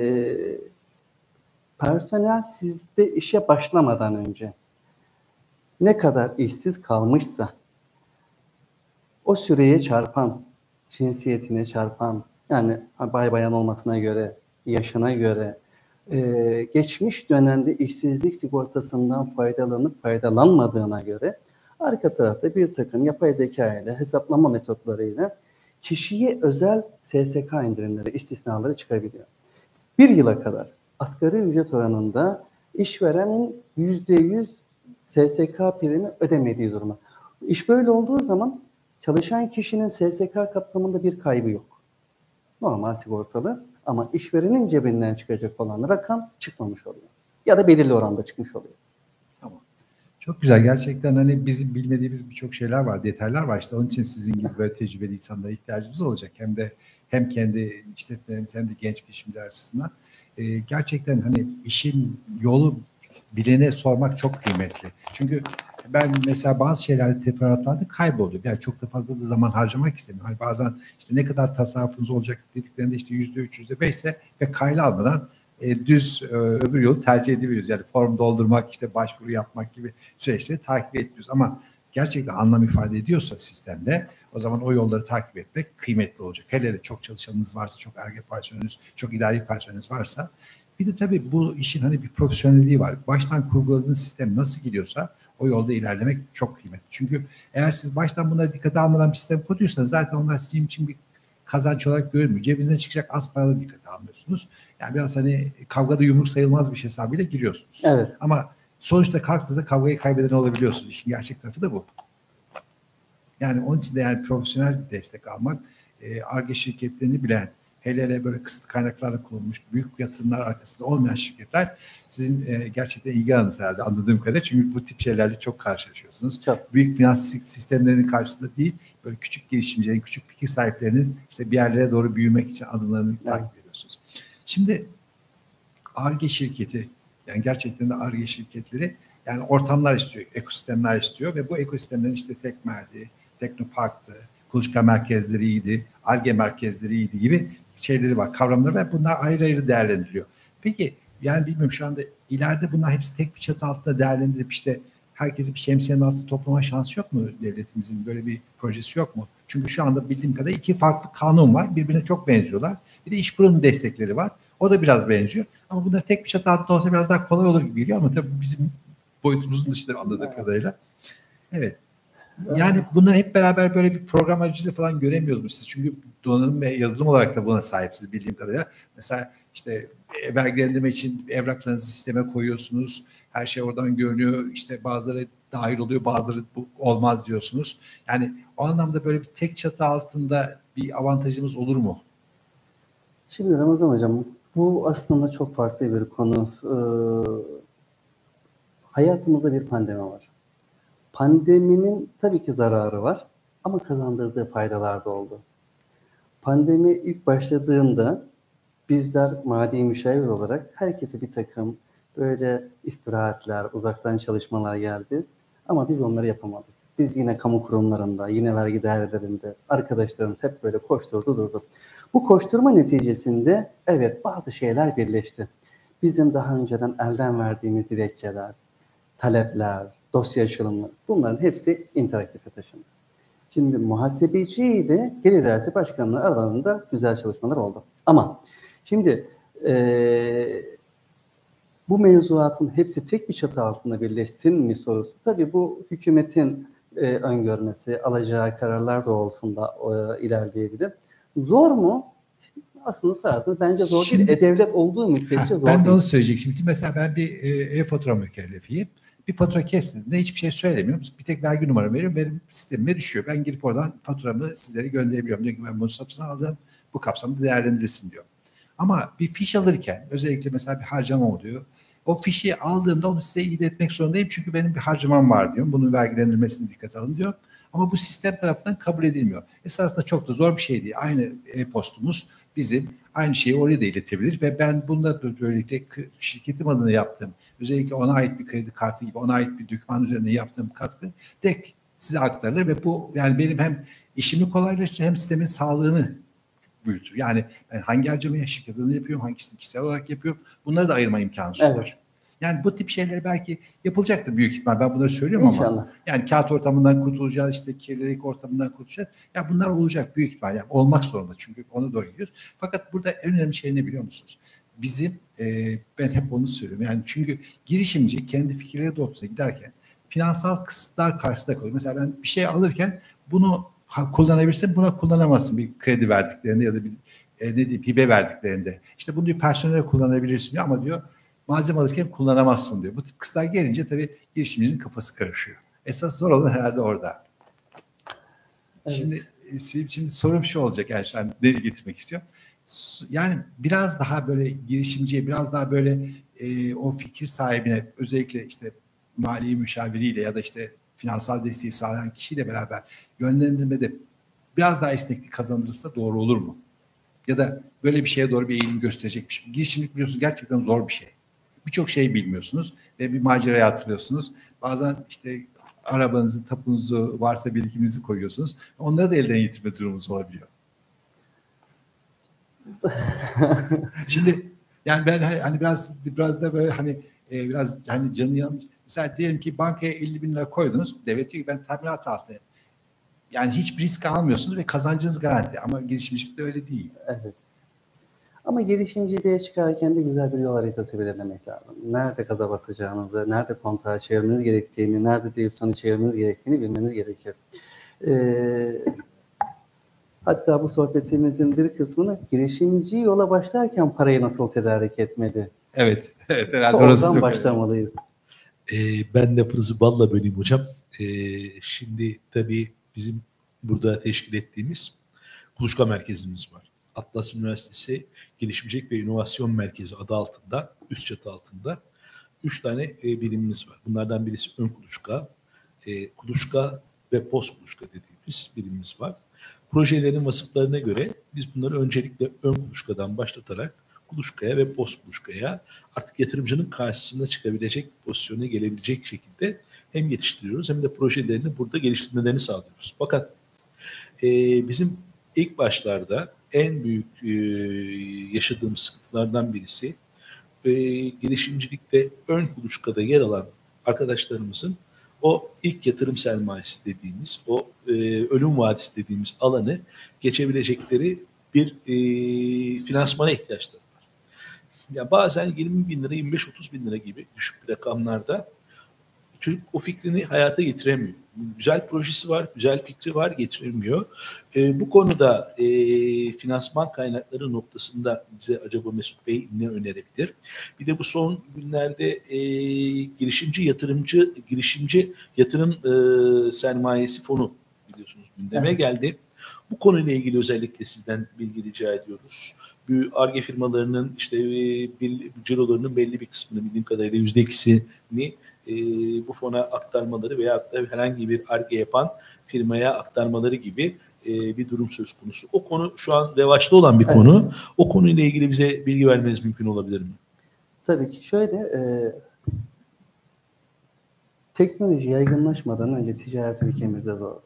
personel sizde işe başlamadan önce ne kadar işsiz kalmışsa o süreye çarpan, cinsiyetine çarpan, yani bay bayan olmasına göre, yaşına göre, e, geçmiş dönemde işsizlik sigortasından faydalanıp faydalanmadığına göre arka tarafta bir takım yapay zeka ile, hesaplama metotlarıyla kişiye özel S S K indirimleri, istisnaları çıkabiliyor. Bir yıla kadar asgari ücret oranında işverenin yüzde yüz S S K primi ödemediği duruma. İş böyle olduğu zaman çalışan kişinin S S K kapsamında bir kaybı yok. Normal sigortalı ama işverenin cebinden çıkacak olan rakam çıkmamış oluyor. Ya da belirli oranda çıkmış oluyor. Tamam. Çok güzel. Gerçekten hani bizim bilmediğimiz birçok şeyler var, detaylar var. İşte onun için sizin gibi böyle tecrübeli insanlara ihtiyacımız olacak. Hem de hem kendi işletmelerimiz hem de genç girişimciler açısından. Ee, gerçekten hani işin yolu bilene sormak çok kıymetli. Çünkü ben mesela bazı şeylerde teferruatlarda kayboluyor. Yani çok da fazla da zaman harcamak istemiyorum. Hani bazen işte ne kadar tasarrufunuz olacak dediklerinde işte yüzde üç, yüzde beşse ve kayla almadan e, düz e, öbür yolu tercih edebiliyoruz. Yani form doldurmak, işte başvuru yapmak gibi süreçleri takip ediyoruz. Ama gerçekten anlam ifade ediyorsa sistemde o zaman o yolları takip etmek kıymetli olacak. Hele de çok çalışanınız varsa, çok Ar-Ge personeliniz, çok idari personeliniz varsa. Bir de tabii bu işin hani bir profesyonelliği var. Baştan kurguladığınız sistem nasıl gidiyorsa o yolda ilerlemek çok kıymetli. Çünkü eğer siz baştan bunları dikkate almadan bir sistem kuruyorsanız zaten onlar sizin için bir kazanç olarak görünmüyor. Cebinize çıkacak az paralı dikkate almıyorsunuz. Yani biraz hani kavgada yumruk sayılmaz bir hesabıyla giriyorsunuz. Evet. Ama sonuçta kalktığında kavgayı kaybeden olabiliyorsunuz. İşin gerçek tarafı da bu. Yani onun için de yani profesyonel bir destek almak, Ar-Ge şirketlerini bilen, hele hele böyle kısıtlı kaynaklarla kurulmuş, büyük yatırımlar arkasında olmayan şirketler sizin e, gerçekten ilgi alanınız herhalde anladığım kadarıyla. Çünkü bu tip şeylerle çok karşılaşıyorsunuz. Çok. Büyük finans sistemlerinin karşısında değil, böyle küçük girişimcilerin, küçük fikir sahiplerinin işte bir yerlere doğru büyümek için adımlarını evet. takip ediyorsunuz. Şimdi Ar-Ge şirketi, yani gerçekten de Ar-Ge şirketleri yani ortamlar istiyor, ekosistemler istiyor ve bu ekosistemlerin işte Tekmer'di, Teknopark'tı, kuluçka merkezleriydi, Ar-Ge merkezleriydi gibi şeyleri var, kavramları var. Bunlar ayrı ayrı değerlendiriliyor. Peki yani bilmiyorum şu anda ileride bunlar hepsi tek bir çatı altında değerlendirip işte herkesi bir şemsiyenin altında toplama şansı yok mu devletimizin? Böyle bir projesi yok mu? Çünkü şu anda bildiğim kadarıyla iki farklı kanun var. Birbirine çok benziyorlar. Bir de İşkur'un destekleri var. O da biraz benziyor. Ama bunlar tek bir çatı altında olsa biraz daha kolay olur gibi geliyor ama tabii bizim boyutumuzun dışında anladığım kadarıyla. Evet. Yani bunları hep beraber böyle bir program aracılığıyla falan göremiyoruz mu siz? Çünkü donanım ve yazılım olarak da buna sahipsiniz bildiğim kadarıyla. Mesela işte vergilendirme için evraklarınızı sisteme koyuyorsunuz. Her şey oradan görünüyor. İşte bazıları dahil oluyor, bazıları bu olmaz diyorsunuz. Yani o anlamda böyle bir tek çatı altında bir avantajımız olur mu? Şimdi Ramazan Hocam, bu aslında çok farklı bir konu. Ee, hayatımızda bir pandemi var. Pandeminin tabii ki zararı var ama kazandırdığı faydalar da oldu. Pandemi ilk başladığında bizler mali müşavir olarak herkese bir takım böyle istirahatler, uzaktan çalışmalar geldi ama biz onları yapamadık. Biz yine kamu kurumlarında, yine vergi dairelerinde arkadaşlarımız hep böyle koşturdu durdu. Bu koşturma neticesinde evet bazı şeyler birleşti. Bizim daha önceden elden verdiğimiz dilekçeler, talepler, dosya açılımı. Bunların hepsi interaktife taşındı. Şimdi muhasebeci ile gelir idaresi başkanlığı alanında güzel çalışmalar oldu. Ama şimdi e, bu mevzuatın hepsi tek bir çatı altında birleşsin mi sorusu. Tabii bu hükümetin e, öngörmesi, alacağı kararlar doğrultusunda e, ilerleyebilir. Zor mu? Aslında sorarsanız bence zor Şimdi, değil. E-Devlet olduğu müddetçe ha, zor ben değil. de onu söyleyecektim. Şimdi mesela ben bir e-fatura mükellefiyim. Bir fatura kestimde hiçbir şey söylemiyorum. Bir tek vergi numaramı veriyorum. Benim sistemime düşüyor. Ben girip oradan faturamı sizlere gönderebiliyorum. Diyor ki ben bunu satın aldım. Bu kapsamda değerlendirilsin diyor. Ama bir fiş alırken özellikle mesela bir harcama oluyor. O fişi aldığımda onu size iletmek zorundayım. Çünkü benim bir harcamam var diyor. Bunun vergilendirmesini dikkate alın diyor. Ama bu sistem tarafından kabul edilmiyor. Esasında çok da zor bir şey değil. Aynı e-postumuz bizim aynı şeyi oraya da iletebilir ve ben bununla böylelikle şirketim adına yaptığım, özellikle ona ait bir kredi kartı gibi ona ait bir doküman üzerinde yaptığım katkı tek size aktarılır ve bu yani benim hem işimi kolaylaştırır hem sistemin sağlığını büyütür. Yani ben hangi harcamayı şirket adına yapıyorum, hangisini kişisel olarak yapıyorum, bunları da ayırma imkanı sunar. Evet. Yani bu tip şeyler belki yapılacaktır büyük ihtimal. Ben bunları söylüyorum İnşallah. Ama yani kağıt ortamından kurtulacağız, işte kirlilik ortamından kurtulacağız. Ya bunlar olacak büyük ihtimal. Yani olmak zorunda çünkü ona doğru gidiyoruz. Fakat burada en önemli şey ne biliyor musunuz? Bizim, e, ben hep onu söylüyorum. Yani çünkü girişimci kendi fikirleri doğrultusunda giderken finansal kısıtlar karşısında kalıyor. Mesela ben bir şey alırken bunu kullanabilirsin, buna kullanamazsın bir kredi verdiklerinde ya da bir e, ne diyeyim hibe verdiklerinde. İşte bunu diyor personel kullanabilirsin diyor ama diyor malzeme alırken kullanamazsın diyor. Bu tip kısıtlar gelince tabii girişimcinin kafası karışıyor. Esas zor olan herhalde orada. Evet. Şimdi şimdi sorum şu olacak yani şu an deli getirmek istiyorum. Yani biraz daha böyle girişimciye, biraz daha böyle e, o fikir sahibine özellikle işte mali müşaviriyle ya da işte finansal desteği sağlayan kişiyle beraber yönlendirmede biraz daha esneklik kazandırırsa doğru olur mu? Ya da böyle bir şeye doğru bir eğilim gösterecekmiş. Girişimcilik biliyorsunuz gerçekten zor bir şey. Birçok şey bilmiyorsunuz ve bir maceraya atılıyorsunuz. Bazen işte arabanızı, tapunuzu, varsa birikiminizi koyuyorsunuz. Onları da elden yitirme durumunuz olabiliyor. Şimdi yani ben hani biraz biraz da böyle hani e, biraz hani canı yanmış. Mesela diyelim ki bankaya elli bin lira koydunuz. Devlet diyor ki ben tamirat altındayım. Yani hiç risk almıyorsunuz ve kazancınız garanti. Ama girişimcilikte öyle değil. Evet. Ama girişimciliğe çıkarken de güzel bir yol haritası belirlemek lazım. Nerede gaza basacağınızı, nerede kontağı çevirmeniz gerektiğini, nerede direksiyonu çevirmeniz gerektiğini bilmeniz gerekir. Ee, hatta bu sohbetimizin bir kısmını girişimci yola başlarken parayı nasıl tedarik etmeli? Evet. Evet herhalde oradan başlamalıyız. Ee, ben lafınızı balla böleyim hocam. Ee, şimdi tabii bizim burada teşkil ettiğimiz kuluçka merkezimiz var. Atlas Üniversitesi Girişimcilik ve İnovasyon Merkezi adı altında, üst çatı altında üç tane e, birimimiz var. Bunlardan birisi ön kuluçka, e, kuluçka ve post kuluçka dediğimiz birimimiz var. Projelerin vasıflarına göre biz bunları öncelikle ön kuluçkadan başlatarak kuluçkaya ve post kuluçkaya artık yatırımcının karşısına çıkabilecek pozisyona gelebilecek şekilde hem yetiştiriyoruz hem de projelerini burada geliştirmelerini sağlıyoruz. Fakat e, bizim ilk başlarda en büyük e, yaşadığımız sıkıntılardan birisi e, girişimcilikte ön kuluçkada yer alan arkadaşlarımızın o ilk yatırım sermayesi dediğimiz, o e, ölüm vadisi dediğimiz alanı geçebilecekleri bir e, finansmana ihtiyaçları var. Yani bazen yirmi bin lira, yirmi beş otuz bin lira gibi düşük rakamlarda çocuk o fikrini hayata getiremiyor. Güzel projesi var, güzel fikri var, getiremiyor. E, bu konuda e, finansman kaynakları noktasında bize acaba Mesut Bey ne önerebilir? Bir de bu son günlerde e, girişimci yatırımcı, girişimci yatırım e, sermayesi fonu biliyorsunuz gündeme evet. geldi. Bu konuyla ilgili özellikle sizden bilgi rica ediyoruz. Bu Ar-Ge firmalarının işte bir, cirolarının belli bir kısmını bildiğim kadarıyla yüzde ikisini e, bu fona aktarmaları veya da herhangi bir Ar-Ge yapan firmaya aktarmaları gibi e, bir durum söz konusu. O konu şu an revaçta olan bir evet. konu. O konuyla ilgili bize bilgi vermeniz mümkün olabilir mi? Tabii ki. Şöyle e, teknoloji yaygınlaşmadan önce ticaret ülkemizde zordu.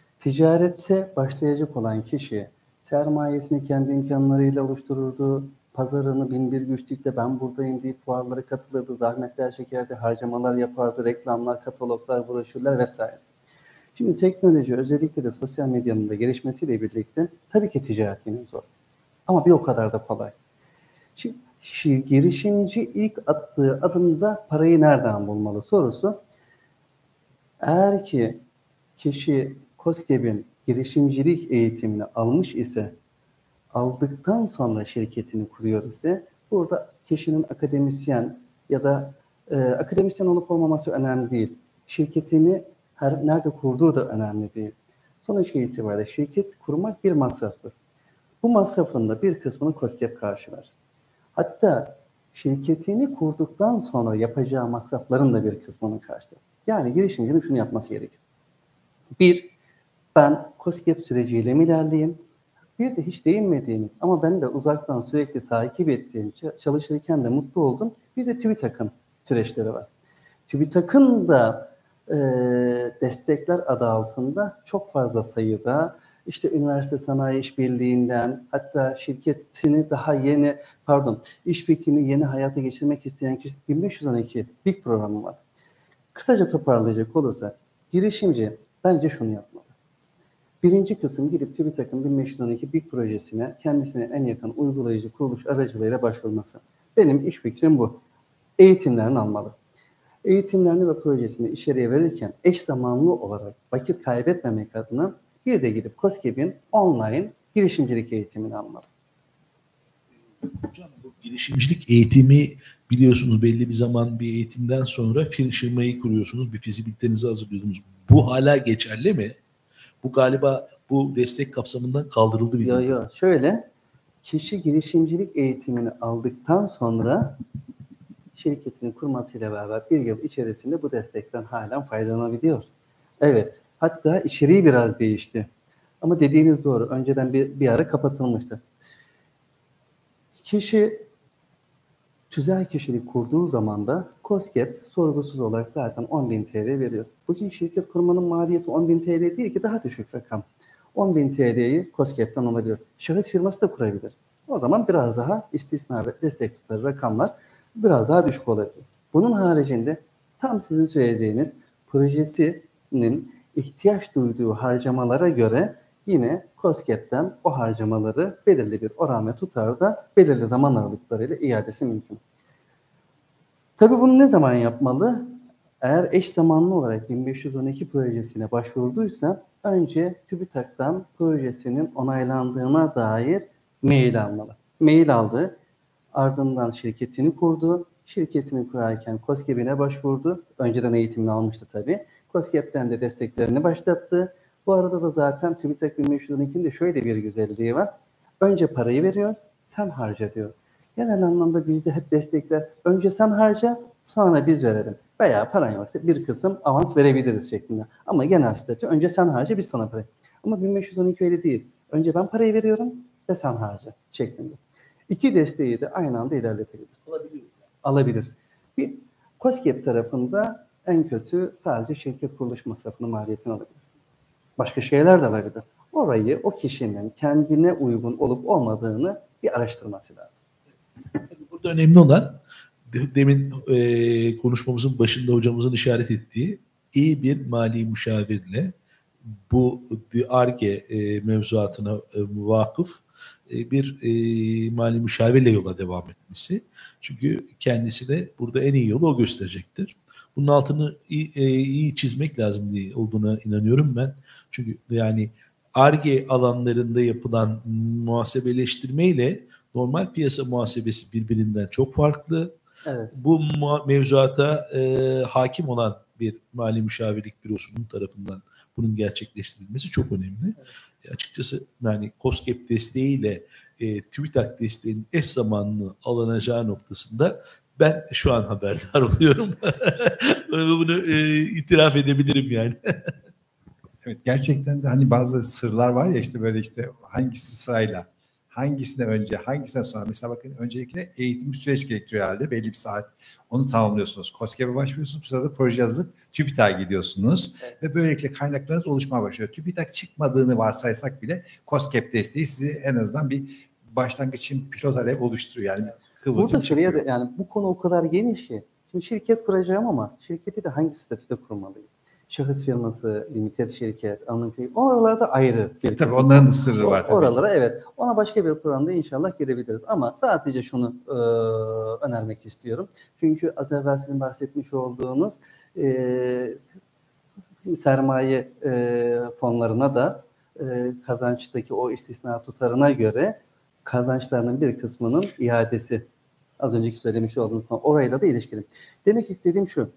Ticaretse başlayacak olan kişi sermayesini kendi imkanlarıyla oluştururdu, pazarını bin bir güçlükte ben buradayım deyip fuarlara katılırdı, zahmetler çekerdi, harcamalar yapardı, reklamlar, kataloglar, broşürler vesaire. Şimdi teknoloji özellikle de sosyal medyanın da gelişmesiyle birlikte tabii ki ticaret yine zor. Ama bir o kadar da kolay. Şimdi, şimdi girişimci ilk attığı adımda parayı nereden bulmalı sorusu. Eğer ki kişi KOSGEB'in girişimcilik eğitimini almış ise, aldıktan sonra şirketini kuruyor ise, burada kişinin akademisyen ya da e, akademisyen olup olmaması önemli değil. Şirketini her nerede kurduğu da önemli değil. Sonuç itibariyle şirket kurmak bir masraftır. Bu masrafın da bir kısmını KOSGEB karşılar. Hatta şirketini kurduktan sonra yapacağı masrafların da bir kısmını karşılar. Yani girişimcinin şunu yapması gerekir. Bir, ben KOSGEB süreciyle mi ilerleyeyim? Bir de hiç değinmediğimiz ama ben de uzaktan sürekli takip ettiğim, çalışırken de mutlu oldum. Bir de TÜBİTAK'ın süreçleri var. TÜBİTAK'ın da e, destekler adı altında çok fazla sayıda işte üniversite sanayi işbirliğinden, hatta şirketini daha yeni, pardon, iş fikrini yeni hayata geçirmek isteyen kişi bin beş yüz on iki BİK programı var. Kısaca toparlayacak olursak, girişimci bence şunu yapmalı. Birinci kısım gidip TÜBİTAK'ın bin beş yüz on iki BİK projesine kendisine en yakın uygulayıcı kuruluş aracılığıyla başvurması. Benim iş fikrim bu. Eğitimlerini almalı. Eğitimlerini ve projesini içeriye verirken eş zamanlı olarak vakit kaybetmemek adına bir de gidip KOSGEB'in online girişimcilik eğitimini almalı. Hocam bu girişimcilik eğitimi biliyorsunuz belli bir zaman bir eğitimden sonra firmayı kuruyorsunuz, bir fizibilitenizi hazırlıyorsunuz. Bu hala geçerli mi? Bu galiba bu destek kapsamından kaldırıldı bir Yok yok. Şöyle, kişi girişimcilik eğitimini aldıktan sonra şirketini kurmasıyla beraber bir yıl içerisinde bu destekten halen faydalanabiliyor. Evet. Hatta içeriği biraz değişti. Ama dediğiniz doğru. Önceden bir, bir ara kapatılmıştı. Kişi tüzel kişilik kurduğu zaman da KOSGEB sorgusuz olarak zaten on bin T L veriyor. Bugün şirket kurmanın maliyeti on bin T L değil ki, daha düşük rakam. on bin T L'yi KOSGEB'ten alabilir. Şahıs firması da kurabilir. O zaman biraz daha istisna ve destek tutarı rakamlar biraz daha düşük olabilir. Bunun haricinde tam sizin söylediğiniz projesinin ihtiyaç duyduğu harcamalara göre yine KOSGEB'ten o harcamaları belirli bir oran ve tutarda belirli zaman aralıklarıyla iadesi mümkün. Tabii bunu ne zaman yapmalı? Eğer eş zamanlı olarak bin beş yüz on iki projesine başvurduysa önce TÜBİTAK'tan projesinin onaylandığına dair mail almalı. Mail aldı, ardından şirketini kurdu. Şirketini kurarken KOSGEB'ine başvurdu. Önceden eğitimini almıştı tabii. KOSGEB'ten de desteklerini başlattı. Bu arada da zaten TÜBİTAK bin beş yüz on ikinin de şöyle bir güzelliği var. Önce parayı veriyor, sen harca diyor. Genel anlamda bizde hep destekler önce sen harca, sonra biz verelim. Veya paran yoksa bir kısım avans verebiliriz şeklinde. Ama genel statü önce sen harca, biz sana parayı. Ama bin beş yüz on iki öyle değil. Önce ben parayı veriyorum ve sen harca şeklinde. İki desteği de aynı anda ilerletebilir. Olabilir. Alabilir. Bir KOSGEB tarafında en kötü sadece şirket kuruluş masrafını, maliyetini alabilir. Başka şeyler de alabilir. Orayı o kişinin kendine uygun olup olmadığını bir araştırması lazım. Burada önemli olan demin e, konuşmamızın başında hocamızın işaret ettiği iyi bir mali müşavirle bu Ar-Ge e, mevzuatına e, vakıf e, bir e, mali müşavirle yola devam etmesi. Çünkü kendisi de burada en iyi yolu o gösterecektir. Bunun altını iyi, e, iyi çizmek lazım diye olduğuna inanıyorum ben. Çünkü yani Ar-Ge alanlarında yapılan muhasebeleştirme ile normal piyasa muhasebesi birbirinden çok farklı. Evet. Bu mevzuata e, hakim olan bir mali müşavirlik bürosunun tarafından bunun gerçekleştirilmesi çok önemli. Evet. E, açıkçası yani KOSGEB desteğiyle e, TÜBİTAK desteğinin eş zamanlı alınacağı noktasında ben şu an haberdar oluyorum. Bunu e, itiraf edebilirim yani. Evet, gerçekten de hani bazı sırlar var ya, işte böyle işte hangisi sırayla, hangisine önce, hangisine sonra. Mesela bakın, öncelikle eğitim süreç gerektiriyor herhalde. Belli bir saat onu tamamlıyorsunuz. KOSGEB'e başvuruyorsunuz. Bu sırada proje yazılıp TÜBİTAK'a gidiyorsunuz. Evet. Ve böylelikle kaynaklarınız oluşmaya başlıyor. TÜBİTAK çıkmadığını varsaysak bile KOSGEB desteği sizi en azından bir başlangıç için pilot alev oluşturuyor. Yani burada şuraya da, yani bu konu o kadar geniş ki. Şimdi şirket kuracağım ama şirketi de hangi statüde kurmalıyım? Şahıs firması, limited şirket, anonim şirket, oralarda ayrı bir tabii onların da sırrı var tabii. Oralara evet. Ona başka bir programda inşallah girebiliriz. Ama sadece şunu e, önermek istiyorum. Çünkü az evvel sizin bahsetmiş olduğunuz e, sermaye e, fonlarına da e, kazançtaki o istisna tutarına göre kazançlarının bir kısmının iadesi, az önceki söylemiş olduğunuz konu, orayla da ilişkili. Demek istediğim şu: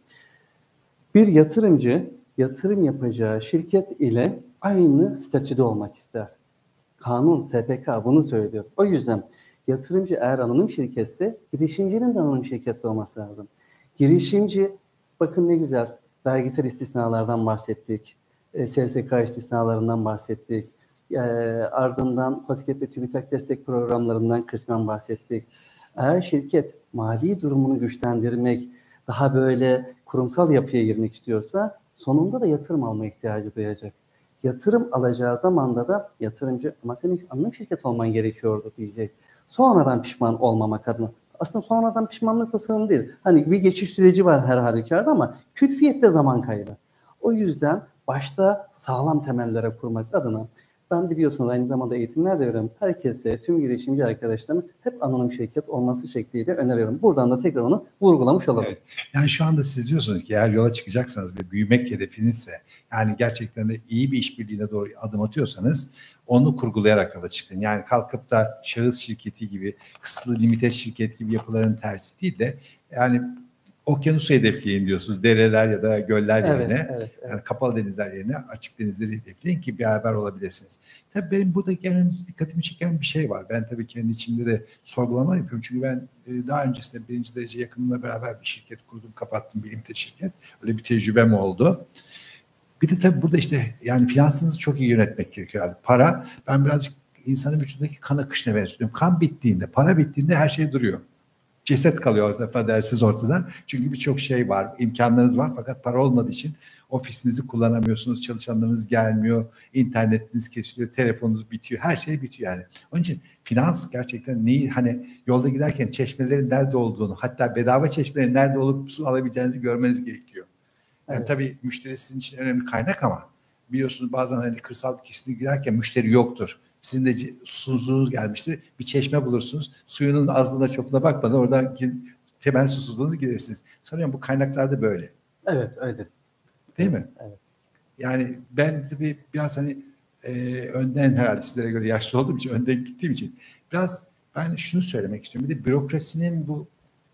bir yatırımcı yatırım yapacağı şirket ile aynı statüde olmak ister. Kanun, S P K bunu söylüyor. O yüzden yatırımcı eğer anonim şirketse, girişimcinin de anonim şirkette olması lazım. Girişimci, bakın ne güzel, vergisel istisnalardan bahsettik, S S K istisnalarından bahsettik, e, ardından KOSGEB ve TÜBİTAK destek programlarından kısmen bahsettik. Eğer şirket mali durumunu güçlendirmek, daha böyle kurumsal yapıya girmek istiyorsa, sonunda da yatırım alma ihtiyacı duyacak. Yatırım alacağı zamanda da yatırımcı, ama senin anonim şirket olman gerekiyordu diyecek. Sonradan pişman olmamak adına. Aslında sonradan pişmanlık da sorun değil. Hani bir geçiş süreci var her halükarda ama külfiyette zaman kaybı. O yüzden başta sağlam temellere kurmak adına, ben biliyorsunuz aynı zamanda eğitimler de veriyorum. Herkese, tüm girişimci arkadaşlarım hep anonim şirket olması şekliyle öneriyorum. Buradan da tekrar onu vurgulamış olalım. Evet. Yani şu anda siz diyorsunuz ki eğer yola çıkacaksanız ve büyümek hedefinizse, yani gerçekten de iyi bir işbirliğine doğru adım atıyorsanız onu kurgulayarak yola çıkın. Yani kalkıp da şahıs şirketi gibi, kısıtlı limited şirket gibi yapıların tercih değil de, yani okyanusu hedefleyin diyorsunuz. Dereler ya da göller evet, yerine, evet, evet. yani kapalı denizler yerine açık denizleri hedefleyin ki beraber olabilirsiniz. Tabii benim burada en dikkatimi çeken bir şey var. Ben tabii kendi içimde de sorgulama yapıyorum. Çünkü ben daha öncesinde birinci derece yakınımla beraber bir şirket kurdum, kapattım, bir limited şirket. Öyle bir tecrübem oldu. Bir de tabii burada işte yani finansınızı çok iyi yönetmek gerekiyor. Yani para, ben birazcık insanın vücudundaki kan akışına benziyorum. Kan bittiğinde, para bittiğinde her şey duruyor. Ceset kalıyor ortada, affedersiniz, ortada. Çünkü birçok şey var, imkanlarınız var fakat para olmadığı için ofisinizi kullanamıyorsunuz, çalışanlarınız gelmiyor, internetiniz kesiliyor, telefonunuz bitiyor, her şey bitiyor yani. Onun için finans gerçekten neyi, hani yolda giderken çeşmelerin nerede olduğunu, hatta bedava çeşmelerin nerede olup su alabileceğinizi görmeniz gerekiyor. Yani evet. Tabii müşteri sizin için önemli kaynak ama biliyorsunuz bazen hani kırsal bir kesimde giderken müşteri yoktur. Sizin de susuzluğunuz gelmiştir. Bir çeşme bulursunuz. Suyunun azlığına çokluğuna bakmadan oradan temel susuzluğunuzu giderirsiniz. Sanıyorum bu kaynaklarda böyle. Evet, öyle. Değil mi? Evet. Yani ben tabii biraz hani e, önden, herhalde sizlere göre yaşlı olduğum için, önden gittiğim için biraz ben şunu söylemek istiyorum. Bir de bürokrasinin bu,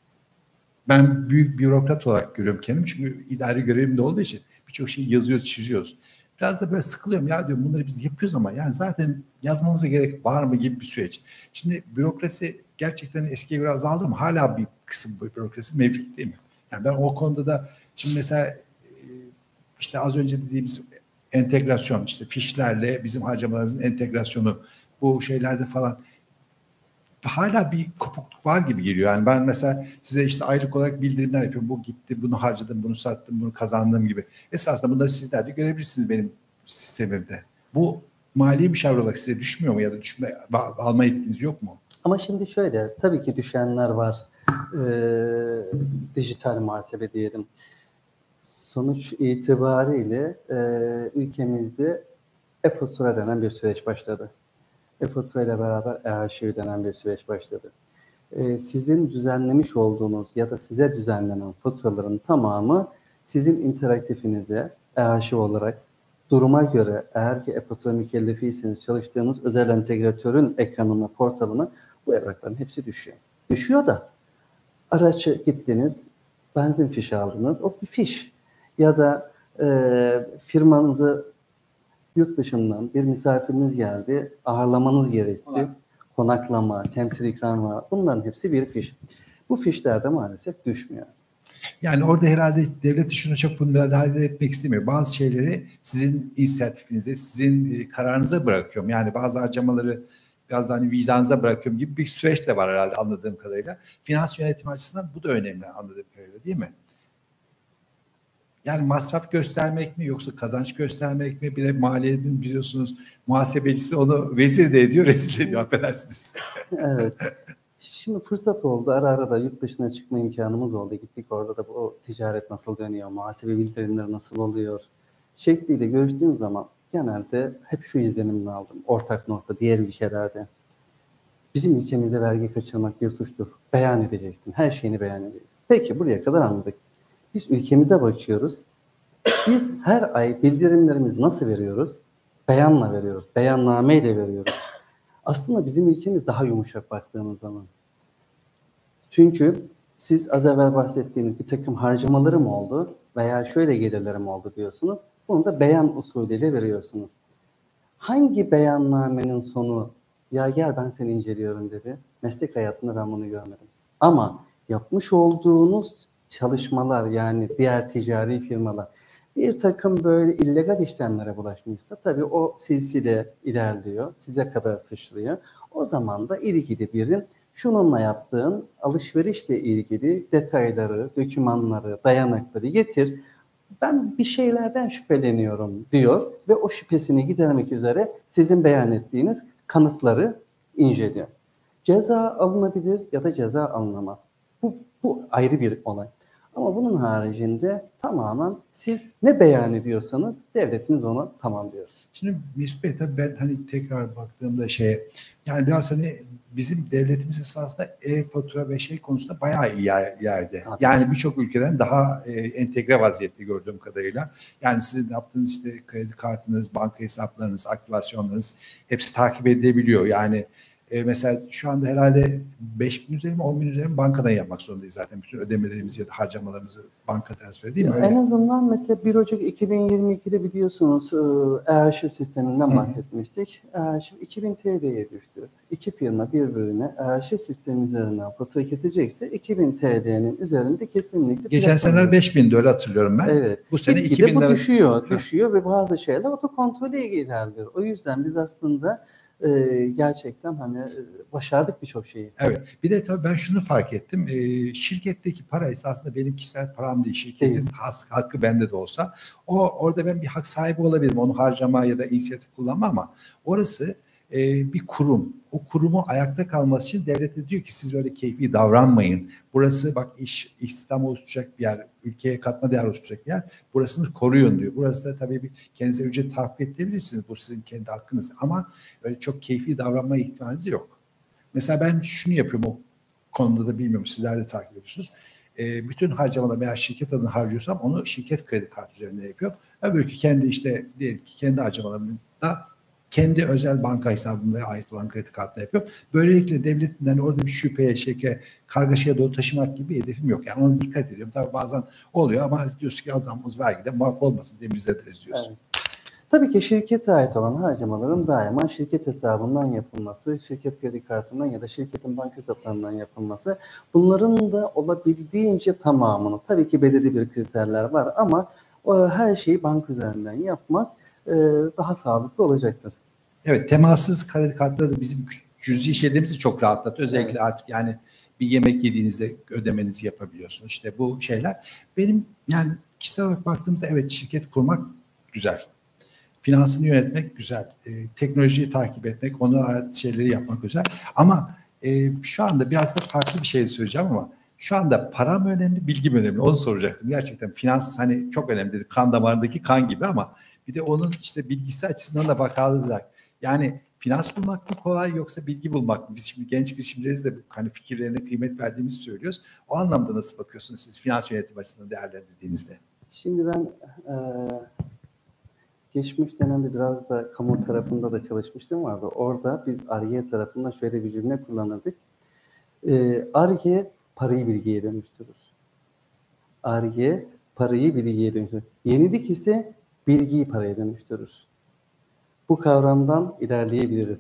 ben büyük bürokrat olarak görüyorum kendimi. Çünkü idari görevimde olduğu için birçok şeyi yazıyoruz, çiziyoruz. Biraz da böyle sıkılıyorum. Ya diyorum bunları biz yapıyoruz ama yani zaten yazmamıza gerek var mı gibi bir süreç. Şimdi bürokrasi gerçekten eskiye göre azaldı ama hala bir kısım bu bürokrasi mevcut değil mi? Yani ben o konuda da şimdi mesela işte az önce dediğimiz entegrasyon, işte fişlerle bizim harcamalarımızın entegrasyonu, bu şeylerde falan hala bir kopukluk var gibi geliyor. Yani ben mesela size işte aylık olarak bildirimler yapıyorum. Bu gitti, bunu harcadım, bunu sattım, bunu kazandım gibi. Esasında bunları sizler de görebilirsiniz benim sistemimde. Bu mali müşavir olarak size düşmüyor mu ya da düşme, alma yetkiniz yok mu? Ama şimdi şöyle, tabii ki düşenler var. Ee, dijital muhasebe diyelim. Sonuç itibariyle e, ülkemizde e-fatura denen bir süreç başladı. E-fatura ile beraber e-arşiv denen bir süreç başladı. Ee, sizin düzenlemiş olduğunuz ya da size düzenlenen faturaların tamamı sizin interaktifinize e-arşiv olarak duruma göre, eğer ki e-fatura mükellefiyseniz çalıştığınız özel entegratörün ekranına, portalına bu evrakların hepsi düşüyor. Düşüyor da araça gittiniz, benzin fişi aldınız, o bir fiş. Ya da e, firmanızı yurt dışından bir misafiriniz geldi, ağırlamanız gerekti. Evet. Konaklama, temsil ikram, bunların hepsi bir fiş. Bu fişlerde maalesef düşmüyor. Yani orada herhalde devlet şunu çok müdahale etmek istemiyor. Bazı şeyleri sizin inisiyatifinize, sizin kararınıza bırakıyorum. Yani bazı harcamaları biraz hani vicdanınıza bırakıyorum gibi bir süreç de var herhalde anladığım kadarıyla. Finans yönetimi açısından bu da önemli anladığım kadarıyla, değil mi? Yani masraf göstermek mi yoksa kazanç göstermek mi? Bir de maliyetin biliyorsunuz muhasebecisi onu vezir de ediyor, rezil ediyor, affedersiniz. Evet. Şimdi fırsat oldu. Ara ara da yurt dışına çıkma imkanımız oldu. Gittik, orada da bu ticaret nasıl dönüyor, muhasebe bildirimleri nasıl oluyor şekliyle görüştüğüm zaman genelde hep şu izlenimini aldım. Ortak nokta diğer ülkelerde. Bizim ülkemizde vergi kaçırmak bir suçtur. Beyan edeceksin. Her şeyini beyan edeceksin. Peki, buraya kadar anladık. Biz ülkemize bakıyoruz. Biz her ay bildirimlerimizi nasıl veriyoruz? Beyanla veriyoruz. Beyannameyle veriyoruz. Aslında bizim ülkemiz daha yumuşak baktığımız zaman. Çünkü siz az evvel bahsettiğiniz bir takım harcamalarım oldu veya şöyle gelirlerim oldu diyorsunuz. Bunu da beyan usulüyle veriyorsunuz. Hangi beyannamenin sonu ya gel ben seni inceliyorum dedi? Meslek hayatında ben bunu görmedim. Ama yapmış olduğunuz çalışmalar, yani diğer ticari firmalar bir takım böyle illegal işlemlere bulaşmışsa tabii o silsile ilerliyor, size kadar sıçrıyor. O zaman da ilgili birin şununla yaptığın alışverişle ilgili detayları, dokümanları, dayanakları getir. Ben bir şeylerden şüpheleniyorum diyor ve o şüphesini gidermek üzere sizin beyan ettiğiniz kanıtları inceliyor. Ceza alınabilir ya da ceza alınamaz. Bu, bu ayrı bir olay. Ama bunun haricinde tamamen siz ne beyan ediyorsanız devletiniz ona tamam diyor. Şimdi Mesut Bey, tabii ben hani tekrar baktığımda şeye, yani biraz hani bizim devletimiz esasında e-fatura ve şey konusunda bayağı iyi yer, yerde. Tabii. Yani birçok ülkeden daha e, entegre vaziyette gördüğüm kadarıyla. Yani sizin yaptığınız işte kredi kartınız, banka hesaplarınız, aktivasyonlarınız hepsi takip edilebiliyor. Yani E, mesela şu anda herhalde beş bin üzeri mi on bin üzeri mi bankadan yapmak zorundayız zaten. Bütün ödemelerimizi ya da harcamalarımızı banka transferi değil mi? Öyle. En azından mesela bir Ocak iki bin yirmi ikide biliyorsunuz e-arşiv sisteminden bahsetmiştik. E-arşiv iki bin T L'ye düştü. İki firma birbirine e-arşiv sistemi üzerinden fatura kesecekse iki bin T L'nin üzerinde kesinlikle. Geçen seneler beş bindi, öyle hatırlıyorum ben. Evet. Bu sene iki bin lira düşüyor, düşüyor ve bazı şeyler otokontrole ilerliyor. O yüzden biz aslında Ee, gerçekten hani başardık birçok şeyi. Evet. Bir de tabii ben şunu fark ettim. Ee, şirketteki para esasında benim kişisel param değil. Şirketin değil. Has, hakkı bende de olsa. O orada ben bir hak sahibi olabilirim. Onu harcama ya da inisiyatif kullanma, ama orası e, bir kurum. O kurumu ayakta kalması için devlet de diyor ki siz böyle keyfi davranmayın. Burası bak iş istihdam oluşturacak bir yer, ülkeye katma değer oluşturacak bir yer. Burasını koruyun diyor. Burası da tabii bir kendinize ücret tahvil edebilirsiniz. Bu sizin kendi hakkınız. Ama öyle çok keyfi davranma ihtimaliniz yok. Mesela ben şunu yapıyorum o konuda da, bilmiyorum sizler de takip ediyorsunuz. E, bütün harcamaları veya şirket adına harcıyorsam onu şirket kredi kartı üzerinde yapıyorum. Öbürkü kendi işte diyelim ki kendi harcamalarını da kendi özel banka hesabımda ait olan kredi kartla yapıyorum. Böylelikle devletinden orada bir şüpheye, şeke, kargaşaya doğru taşımak gibi bir hedefim yok. Yani ona dikkat ediyorum. Tabii bazen oluyor ama diyorsun ki adamımız vergide mahvolmasın diye biz de ederiz diyorsun. Evet. Tabii ki şirkete ait olan harcamaların daima şirket hesabından yapılması, şirket kredi kartından ya da şirketin banka hesaplarından yapılması, bunların da olabildiğince tamamını, tabii ki belirli bir kriterler var ama o, her şeyi banka üzerinden yapmak e, daha sağlıklı olacaktır. Evet, temassız kredi kartları da bizim cüzi şeylerimizi çok rahatlatıyor. Özellikle evet. Artık yani bir yemek yediğinizde ödemenizi yapabiliyorsunuz. İşte bu şeyler. Benim yani kişisel olarak baktığımızda evet, şirket kurmak güzel. Finansını yönetmek güzel. E, teknolojiyi takip etmek, ona ait şeyleri yapmak güzel. Ama e, şu anda biraz da farklı bir şey söyleyeceğim ama şu anda para mı önemli, bilgi mi önemli? Onu soracaktım. Gerçekten finans hani çok önemli. Kan damarındaki kan gibi, ama bir de onun işte bilgisi açısından da bakarlar. Yani finans bulmak mı kolay yoksa bilgi bulmak mı? Biz şimdi genç girişimcileriz de hani fikirlerine kıymet verdiğimizi söylüyoruz. O anlamda nasıl bakıyorsunuz siz finans yönetimi açısından değerlendirdiğinizde? Şimdi ben e, geçmiş dönemde biraz da kamu tarafında da çalışmıştım vardı. Orada biz Ar-Ge tarafından şöyle bir cümle kullanırdık. E, Ar-Ge parayı bilgiye dönüştürür. Ar-Ge parayı bilgiye dönüştürür. Yenilik ise bilgiyi paraya dönüştürür. Bu kavramdan ilerleyebiliriz.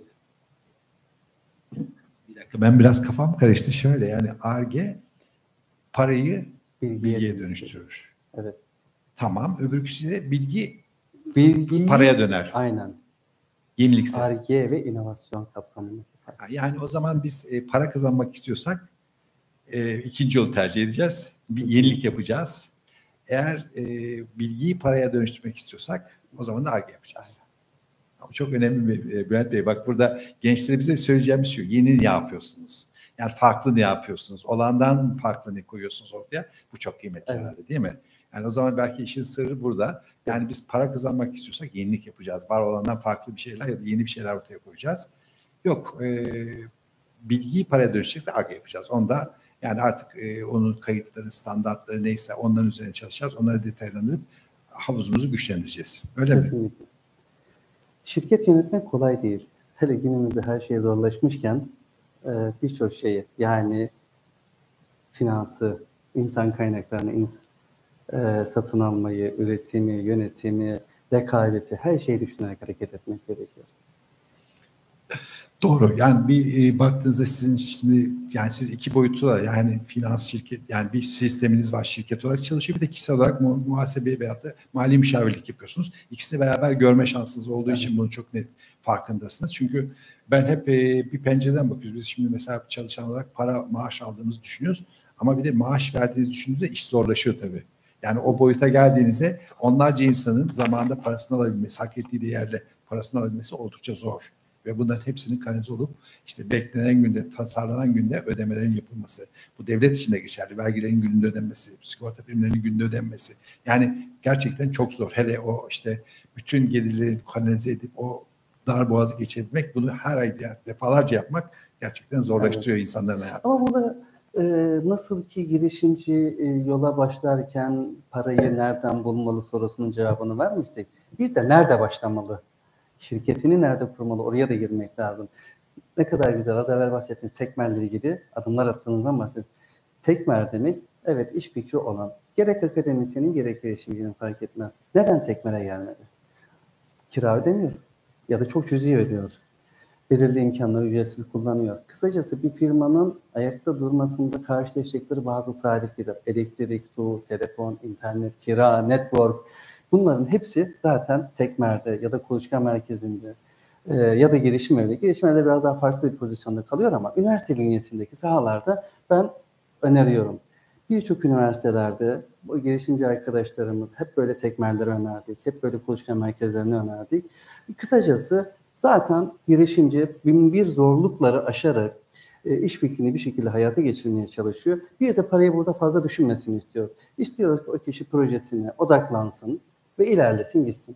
Bir dakika, ben biraz kafam karıştı şöyle, yani Ar-Ge parayı bilgiye, bilgiye dönüştürür. Evet. Tamam, öbürküsü de bilgi bilgi paraya döner. Aynen. Yenilikse. Ar-Ge ve inovasyon kapsamında. Yani o zaman biz e, para kazanmak istiyorsak e, ikinci yolu tercih edeceğiz. Bir yenilik yapacağız. Eğer e, bilgiyi paraya dönüştürmek istiyorsak o zaman da Ar-Ge yapacağız. Ama çok önemli bir e, Bülent Bey. Bak burada gençlerimize söyleyeceğimiz şu. Yeni ne yapıyorsunuz? Yani farklı ne yapıyorsunuz? Olandan farklı ne koyuyorsunuz ortaya? Bu çok kıymetli Evet. herhalde değil mi? Yani o zaman belki işin sırrı burada. Yani biz para kazanmak istiyorsak yenilik yapacağız. Var olandan farklı bir şeyler ya da yeni bir şeyler ortaya koyacağız. Yok, e, bilgiyi paraya dönüşecekse Ar-Ge yapacağız. Onda yani artık e, onun kayıtları, standartları neyse onların üzerine çalışacağız. Onları detaylandırıp havuzumuzu güçlendireceğiz. Öyle Kesinlikle. mi? Şirket yönetmek kolay değil. Hele günümüzde her şey zorlaşmışken e, birçok şeyi yani finansı, insan kaynaklarını, ins- e, satın almayı, üretimi, yönetimi, rekabeti her şeyi düşünerek hareket etmek gerekiyor. Doğru. Yani bir e, baktığınızda sizin şimdi yani siz iki boyutlu da yani finans şirket yani bir sisteminiz var şirket olarak çalışıyor. Bir de kişisel olarak mu, muhasebe veyahut da mali müşavirlik yapıyorsunuz. İkisini beraber görme şansınız olduğu Evet. için bunu çok net farkındasınız. Çünkü ben hep e, bir pencereden bakıyoruz. Biz şimdi mesela çalışan olarak para maaş aldığımızı düşünüyoruz. Ama bir de maaş verdiğinizi düşündüğünüzde iş zorlaşıyor tabii. Yani o boyuta geldiğinizde onlarca insanın zamanında parasını alabilmesi, hak ettiği değerle parasını alabilmesi oldukça zor. Ve bunların hepsinin kanalize olup işte beklenen günde, tasarlanan günde ödemelerin yapılması. Bu devlet için de geçerli. Vergilerin gününde ödenmesi, sigorta primlerinin gününde ödenmesi. Yani gerçekten çok zor. Hele o işte bütün gelirleri kanalize edip o dar boğazı geçebilmek, bunu her ay defalarca yapmak gerçekten zorlaştırıyor evet. insanların hayatını. Ama burada e, nasıl ki girişimci e, yola başlarken parayı nereden bulmalı sorusunun cevabını vermiştik. Bir de nerede başlamalı? Şirketini nerede kurmalı? Oraya da girmek lazım. Ne kadar güzel. Az evvel bahsettiğiniz Tekmer'le ilgili adımlar attığınızdan bahsettiniz. Tekmer demek, evet iş fikri olan, gerek akademisyenin gerek girişimcinin fark etmez. Neden Tekmer'e gelmedi? Kira ödemiyor. Ya da çok cüzi ödüyor. Belirli imkanları ücretsiz kullanıyor. Kısacası bir firmanın ayakta durmasında karşılaşacakları bazı sabitlikler. Elektrik, su, telefon, internet, kira, network. Bunların hepsi zaten Tekmer'de ya da kuluçka merkezinde e, ya da girişim evi. Girişim evde biraz daha farklı bir pozisyonda kalıyor ama üniversite bünyesindeki sahalarda ben öneriyorum. Birçok üniversitelerde bu girişimci arkadaşlarımız hep böyle Tekmer'leri önerdik, hep böyle kuluçka merkezlerini önerdik. Kısacası zaten girişimci bin bir zorlukları aşarak e, iş fikrini bir şekilde hayata geçirmeye çalışıyor. Bir de parayı burada fazla düşünmesini istiyoruz. İstiyoruz ki o kişi projesine odaklansın ve ilerlesin gitsin.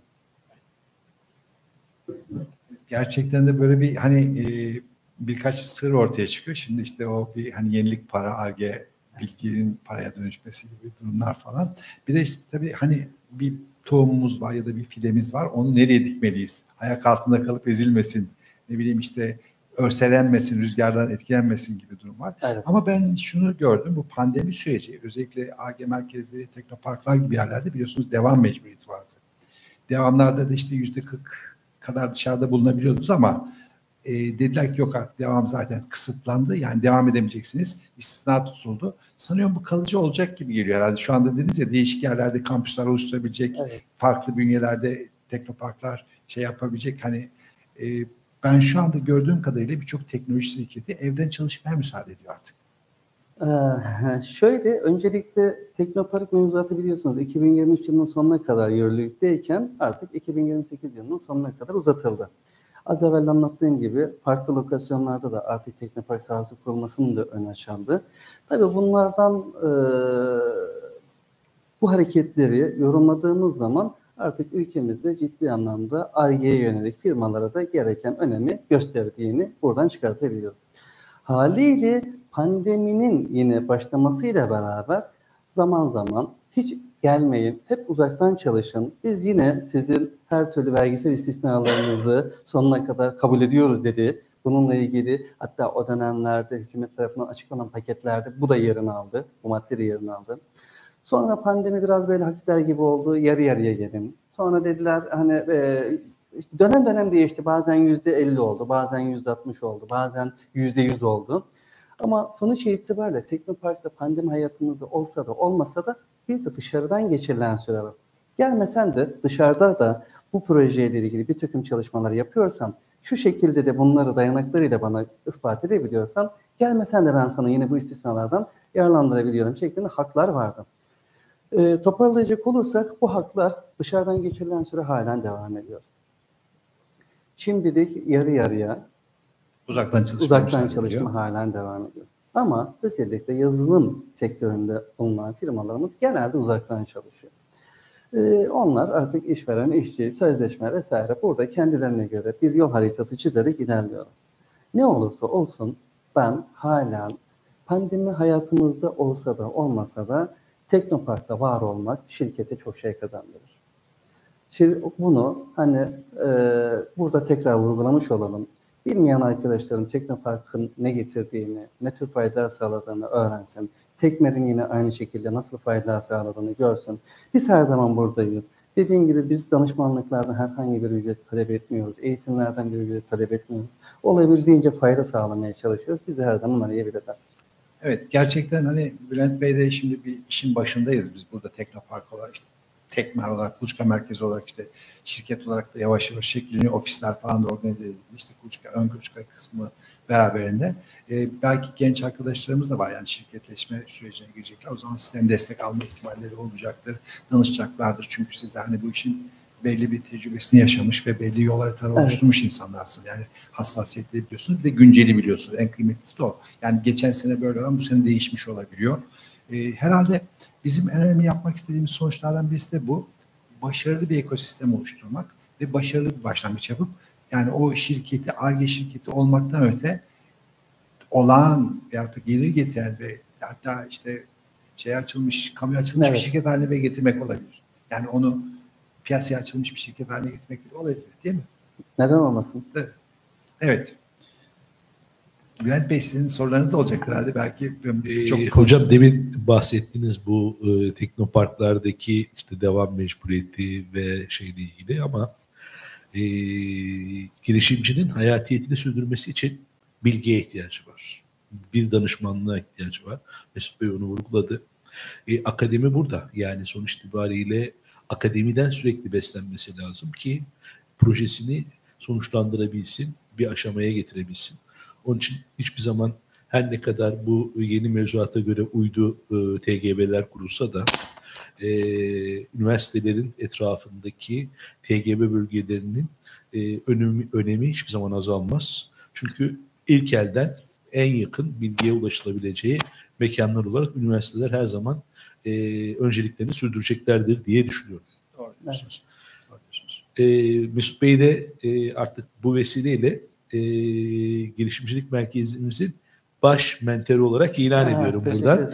Gerçekten de böyle bir hani e, birkaç sır ortaya çıkıyor. Şimdi işte o bir hani yenilik para, Ar-Ge, bilginin paraya dönüşmesi gibi durumlar falan. Bir de işte tabii hani bir tohumumuz var ya da bir fidemiz var. Onu nereye dikmeliyiz? Ayak altında kalıp ezilmesin. Ne bileyim işte örselenmesin, rüzgardan etkilenmesin gibi durum var. Evet. Ama ben şunu gördüm. Bu pandemi süreci özellikle Ar-Ge merkezleri, teknoparklar gibi yerlerde biliyorsunuz devam mecburiyeti vardı. Devamlarda da işte yüzde kırk kadar dışarıda bulunabiliyordunuz ama e, dediler ki yok artık devam zaten kısıtlandı. Yani devam edemeyeceksiniz. İstisna tutuldu. Sanıyorum bu kalıcı olacak gibi geliyor herhalde. Şu anda dediniz ya değişik yerlerde kampüsler oluşturabilecek, evet. Farklı bünyelerde teknoparklar şey yapabilecek. Hani e, ben şu anda gördüğüm kadarıyla birçok teknoloji şirketi evden çalışmaya müsaade ediyor artık. Ee, şöyle, öncelikle Teknopark mevzuatı biliyorsunuz iki bin yirmi üç yılının sonuna kadar yürürlükteyken artık iki bin yirmi sekiz yılının sonuna kadar uzatıldı. Az evvel anlattığım gibi farklı lokasyonlarda da artık Teknopark sahası kurulmasının da ön açıldı. Tabii bunlardan e, bu hareketleri yorumladığımız zaman artık ülkemizde ciddi anlamda Ar-Ge'ye yönelik firmalara da gereken önemi gösterdiğini buradan çıkartabiliyoruz. Haliyle pandeminin yine başlamasıyla beraber zaman zaman hiç gelmeyin, hep uzaktan çalışın. Biz yine sizin her türlü vergisel istisnalarınızı sonuna kadar kabul ediyoruz dedi. Bununla ilgili hatta o dönemlerde hükümet tarafından açıklanan paketlerde bu da yerini aldı. Bu madde de yerini aldı. Sonra pandemi biraz böyle hafifler gibi oldu. Yarı yarıya gelin. Sonra dediler hani e, işte dönem dönem değişti. Bazen yüzde elli oldu, bazen yüzde altmış oldu, bazen yüzde yüz oldu. Ama sonuç itibariyle Teknopark'ta pandemi hayatımızda olsa da olmasa da bir de dışarıdan geçirilen süre var. Gelmesen de dışarıda da bu projeyle ilgili bir takım çalışmalar yapıyorsan, şu şekilde de bunları dayanaklarıyla bana ispat edebiliyorsan, gelmesen de ben sana yine bu istisnalardan yararlandırabiliyorum şeklinde haklar vardı. E, toparlayacak olursak bu haklar dışarıdan geçirilen süre halen devam ediyor. Şimdilik yarı yarıya Uzaktan çalışma, uzaktan çalışma halen devam ediyor. Ama özellikle yazılım sektöründe bulunan firmalarımız genelde uzaktan çalışıyor. Ee, onlar artık işveren, işçi, sözleşme vesaire burada kendilerine göre bir yol haritası çizerek ilerliyor. Ne olursa olsun ben halen pandemi hayatımızda olsa da olmasa da Teknopark'ta var olmak şirkete çok şey kazandırır. Şimdi bunu hani e, burada tekrar vurgulamış olalım. Bilmeyen arkadaşlarım Teknopark'ın ne getirdiğini, ne tür faydalar sağladığını öğrensin. Tekmer'in yine aynı şekilde nasıl faydalar sağladığını görsün. Biz her zaman buradayız. Dediğim gibi biz danışmanlıklardan herhangi bir ücret talep etmiyoruz. Eğitimlerden bir ücret talep etmiyoruz. Olabildiğince fayda sağlamaya çalışıyoruz. Bizi her zaman arayabilirler. Evet, gerçekten hani Bülent Bey de şimdi bir işin başındayız biz burada Teknopark olarak, işte Tekmer olarak, kuluçka merkezi olarak, işte şirket olarak da yavaş yavaş şekilleniyor. Ofisler falan da organize edildi. İşte kuluçka, ön kuluçka kısmı beraberinde. Ee, belki genç arkadaşlarımız da var, yani şirketleşme sürecine girecekler. O zaman sizden destek alma ihtimalleri olacaktır. Danışacaklardır. Çünkü siz de hani bu işin belli bir tecrübesini yaşamış ve belli yol haritaları evet. oluşturmuş insanlarsınız. Yani hassasiyetleri biliyorsunuz. Bir de günceli biliyorsunuz. En kıymetlisi de o. Yani geçen sene böyle olan bu sene değişmiş olabiliyor. Ee, herhalde bizim en önemli yapmak istediğimiz sonuçlardan birisi de bu. Başarılı bir ekosistem oluşturmak ve başarılı bir başlangıç yapıp yani o şirketi, Ar-Ge şirketi olmaktan öte olağan veyahut da gelir getiren ve hatta işte şey açılmış, kamu açılmış evet. bir şirket haline getirmek olabilir. Yani onu piyasaya açılmış bir şirket haline getirmek olabilir, değil mi? Neden olmasın? Evet. evet. Bülent Bey, sizin sorularınız da olacak herhalde. Belki çok ee, hocam demin bahsettiğiniz bu e, teknoparklardaki işte devam mecburiyeti ve şeyle ilgili ama e, girişimcinin hayatiyetini sürdürmesi için bilgiye ihtiyacı var. Bir danışmanlığa ihtiyacı var. Mesut Bey onu vurguladı. E, akademi burada. Yani sonuç itibariyle akademiden sürekli beslenmesi lazım ki projesini sonuçlandırabilsin, bir aşamaya getirebilsin. Onun için hiçbir zaman her ne kadar bu yeni mevzuata göre uydu e, T G B'ler kurulsa da e, üniversitelerin etrafındaki T G B bölgelerinin e, önemi, önemi hiçbir zaman azalmaz. Çünkü ilk elden en yakın bilgiye ulaşılabileceği mekanlar olarak üniversiteler her zaman e, önceliklerini sürdüreceklerdir diye düşünüyorum. Doğru diyorsunuz. Doğru diyorsunuz. E, Mesut Bey de e, artık bu vesileyle e, girişimcilik merkezimizin baş mentörü olarak ilan ha, ediyorum buradan.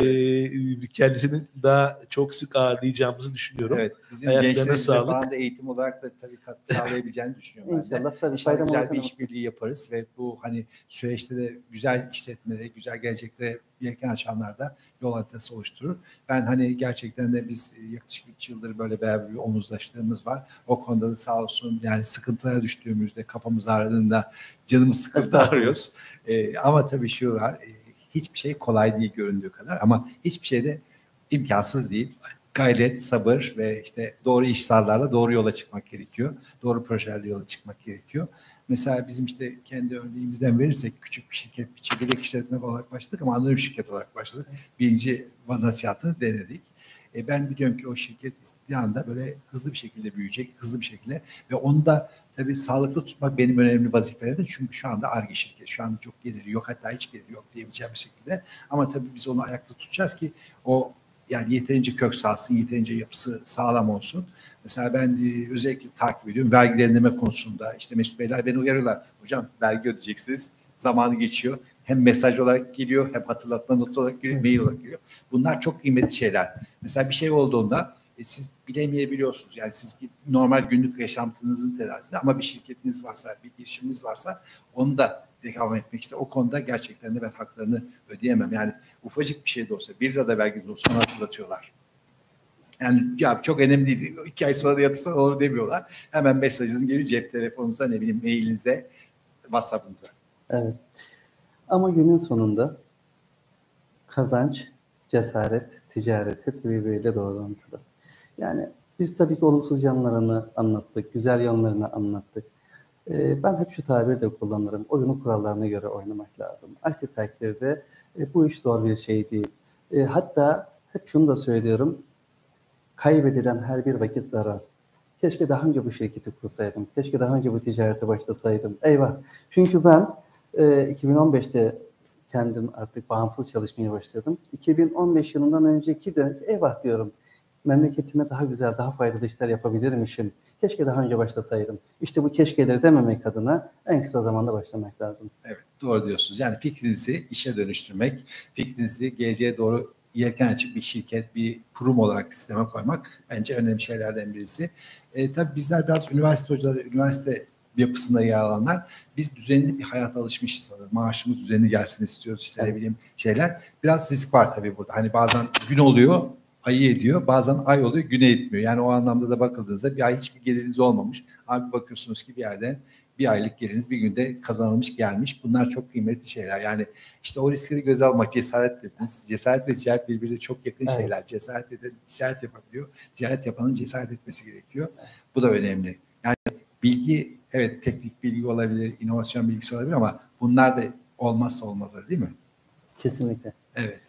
E, kendisini daha çok sık ağırlayacağımızı düşünüyorum. Evet, bizim gençlerimize falan da eğitim olarak da tabii katkı sağlayabileceğini düşünüyorum ben de. İnşallah, tabii, İnşallah güzel bir işbirliği yaparız ve bu hani süreçte de güzel işletmelere, güzel geleceklere yelken açanlarda yol haritası oluşturur. Ben hani gerçekten de biz yaklaşık üç yıldır böyle beraber bir omuzlaştığımız var. O konuda da sağ olsun, yani sıkıntılara düştüğümüzde, kafamız ağrıdığında canımız sıkıntı arıyoruz. Ee, ama tabii şu var, e, hiçbir şey kolay değil göründüğü kadar ama hiçbir şey de imkansız değil. Gayret, sabır ve işte doğru işlerle doğru yola çıkmak gerekiyor. Doğru projelerle yola çıkmak gerekiyor. Mesela bizim işte kendi örneğimizden verirsek küçük bir şirket, bir çekirdek işletme olarak başladık ama anonim şirket olarak başladık. Birinci nasihatını denedik. E ben biliyorum ki o şirket istediği anda böyle hızlı bir şekilde büyüyecek, hızlı bir şekilde ve onu da tabii sağlıklı tutmak benim önemli vazifelerim. Çünkü şu anda Ar-Ge şirketi, şu anda çok geliri yok, hatta hiç geliri yok diyebileceğim bir şekilde. Ama tabii biz onu ayakta tutacağız ki o yani yeterince kök salsın, yeterince yapısı sağlam olsun. Mesela ben e, özellikle takip ediyorum vergilendirme konusunda. İşte Mesut Beyler beni uyarıyorlar. Hocam vergi ödeyeceksiniz. Zamanı geçiyor. Hem mesaj olarak geliyor, hem hatırlatma notu olarak geliyor, mail olarak geliyor. Bunlar çok kıymetli şeyler. Mesela bir şey olduğunda e, siz bilemeyebiliyorsunuz. Yani siz normal günlük yaşantınızın tedavisinde ama bir şirketiniz varsa, bir girişiminiz varsa onu da devam etmek, işte o konuda gerçekten de ben haklarını ödeyemem. Yani ufacık bir şey de olsa, bir lirada belki de olsa onu hatırlatıyorlar. Yani ya çok önemli değil. İki ay sonra da yatırsan olur demiyorlar. Hemen mesajınız geliyor cep telefonunuzda, ne bileyim mailinize, WhatsApp'ınıza. Evet. Ama günün sonunda kazanç, cesaret, ticaret hepsi birbiriyle doğrantılı. Yani biz tabii ki olumsuz yanlarını anlattık, güzel yanlarını anlattık. Ee, ben hep şu tabiri de kullanırım. Oyunun kurallarına göre oynamak lazım. Aksi takdirde e, bu iş zor bir şey değil. E, hatta hep şunu da söylüyorum. Kaybedilen her bir vakit zarar. Keşke daha önce bu şirketi kursaydım. Keşke daha önce bu ticarete başlasaydım. Eyvah. Çünkü ben e, iki bin on beşte kendim artık bağımsız çalışmaya başladım. iki bin on beş yılından önceki de eyvah diyorum. Memleketime daha güzel, daha faydalı işler yapabilirmişim. Keşke daha önce başlasaydım. İşte bu keşkeleri dememek adına en kısa zamanda başlamak lazım. Evet, doğru diyorsunuz. Yani fikrinizi işe dönüştürmek, fikrinizi geleceğe doğru yelken açık bir şirket, bir kurum olarak sisteme koymak bence önemli şeylerden birisi. E, tabii bizler biraz üniversite hocaları, üniversite yapısında yer alanlar, biz düzenli bir hayata alışmışız. Maaşımız düzenli gelsin istiyoruz, işte evet. ne bileyim şeyler. Biraz risk var tabii burada. Hani bazen gün oluyor, ayı ediyor. Bazen ay oluyor, güne etmiyor. Yani o anlamda da bakıldığınızda bir ay hiçbir geliriniz olmamış. Abi bakıyorsunuz ki bir yerden bir aylık geliriniz bir günde kazanılmış gelmiş. Bunlar çok kıymetli şeyler. Yani işte o riskleri göze almak, cesaret dediniz. Cesaret ve ticaret birbirine çok yakın evet. şeyler. Cesaret eden ticaret yapabiliyor. Ticaret yapanın cesaret etmesi gerekiyor. Bu da önemli. Yani bilgi, evet teknik bilgi olabilir, inovasyon bilgisi olabilir ama bunlar da olmazsa olmazlar değil mi? Kesinlikle. Evet.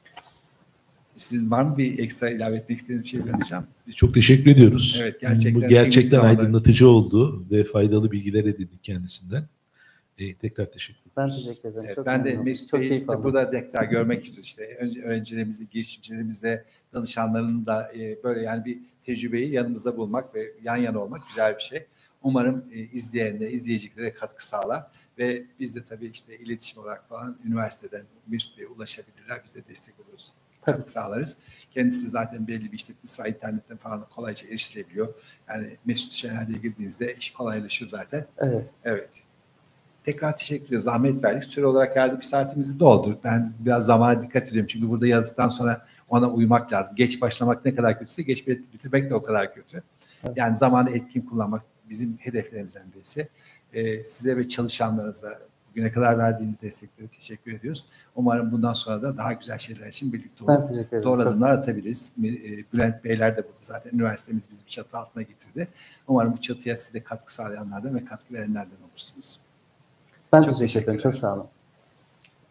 Sizin var mı bir ekstra ilave etmek istediğiniz bir şey biraz hocam? Biz çok teşekkür ediyoruz. Evet, gerçekten. Bu gerçekten aydınlatıcı oldu ve faydalı bilgiler edindik kendisinden. Ee, tekrar teşekkür ederim. Ben teşekkür ederim. Evet, çok ben de Mesut çok Bey'i de burada tekrar görmek istiyoruz. İşte öğrencilerimizle, girişimcilerimizle, danışanların da e, böyle yani bir tecrübeyi yanımızda bulmak ve yan yana olmak güzel bir şey. Umarım e, izleyenlere, izleyicilere katkı sağlar ve biz de tabii işte iletişim olarak falan üniversiteden Mesut Bey'e ulaşabilirler. Biz de destek oluruz. Katkı sağlarız. Kendisi zaten belli bir işletmesi var. İnternetten falan kolayca erişilebiliyor. Yani Mesut Şener diye girdiğinizde iş kolaylaşır zaten. Evet. Evet. Tekrar teşekkür ediyoruz. Zahmet verdik. Süre olarak geldi. Bir saatimizi doldu. Ben biraz zamana dikkat ediyorum. Çünkü burada yazdıktan sonra ona uymak lazım. Geç başlamak ne kadar kötüyse geç bitirmek de o kadar kötü. Evet. Yani zamanı etkin kullanmak bizim hedeflerimizden birisi. Ee, size ve çalışanlarınıza bugüne kadar verdiğiniz destekleri teşekkür ediyoruz. Umarım bundan sonra da daha güzel şeyler için birlikte olup doğru adımlar atabiliriz. Bülent Beyler de burada zaten üniversitemiz bizi bir çatı altına getirdi. Umarım bu çatıya size katkı sağlayanlardan ve katkı verenlerden olursunuz. Ben çok teşekkür ederim. Çok sağ olun.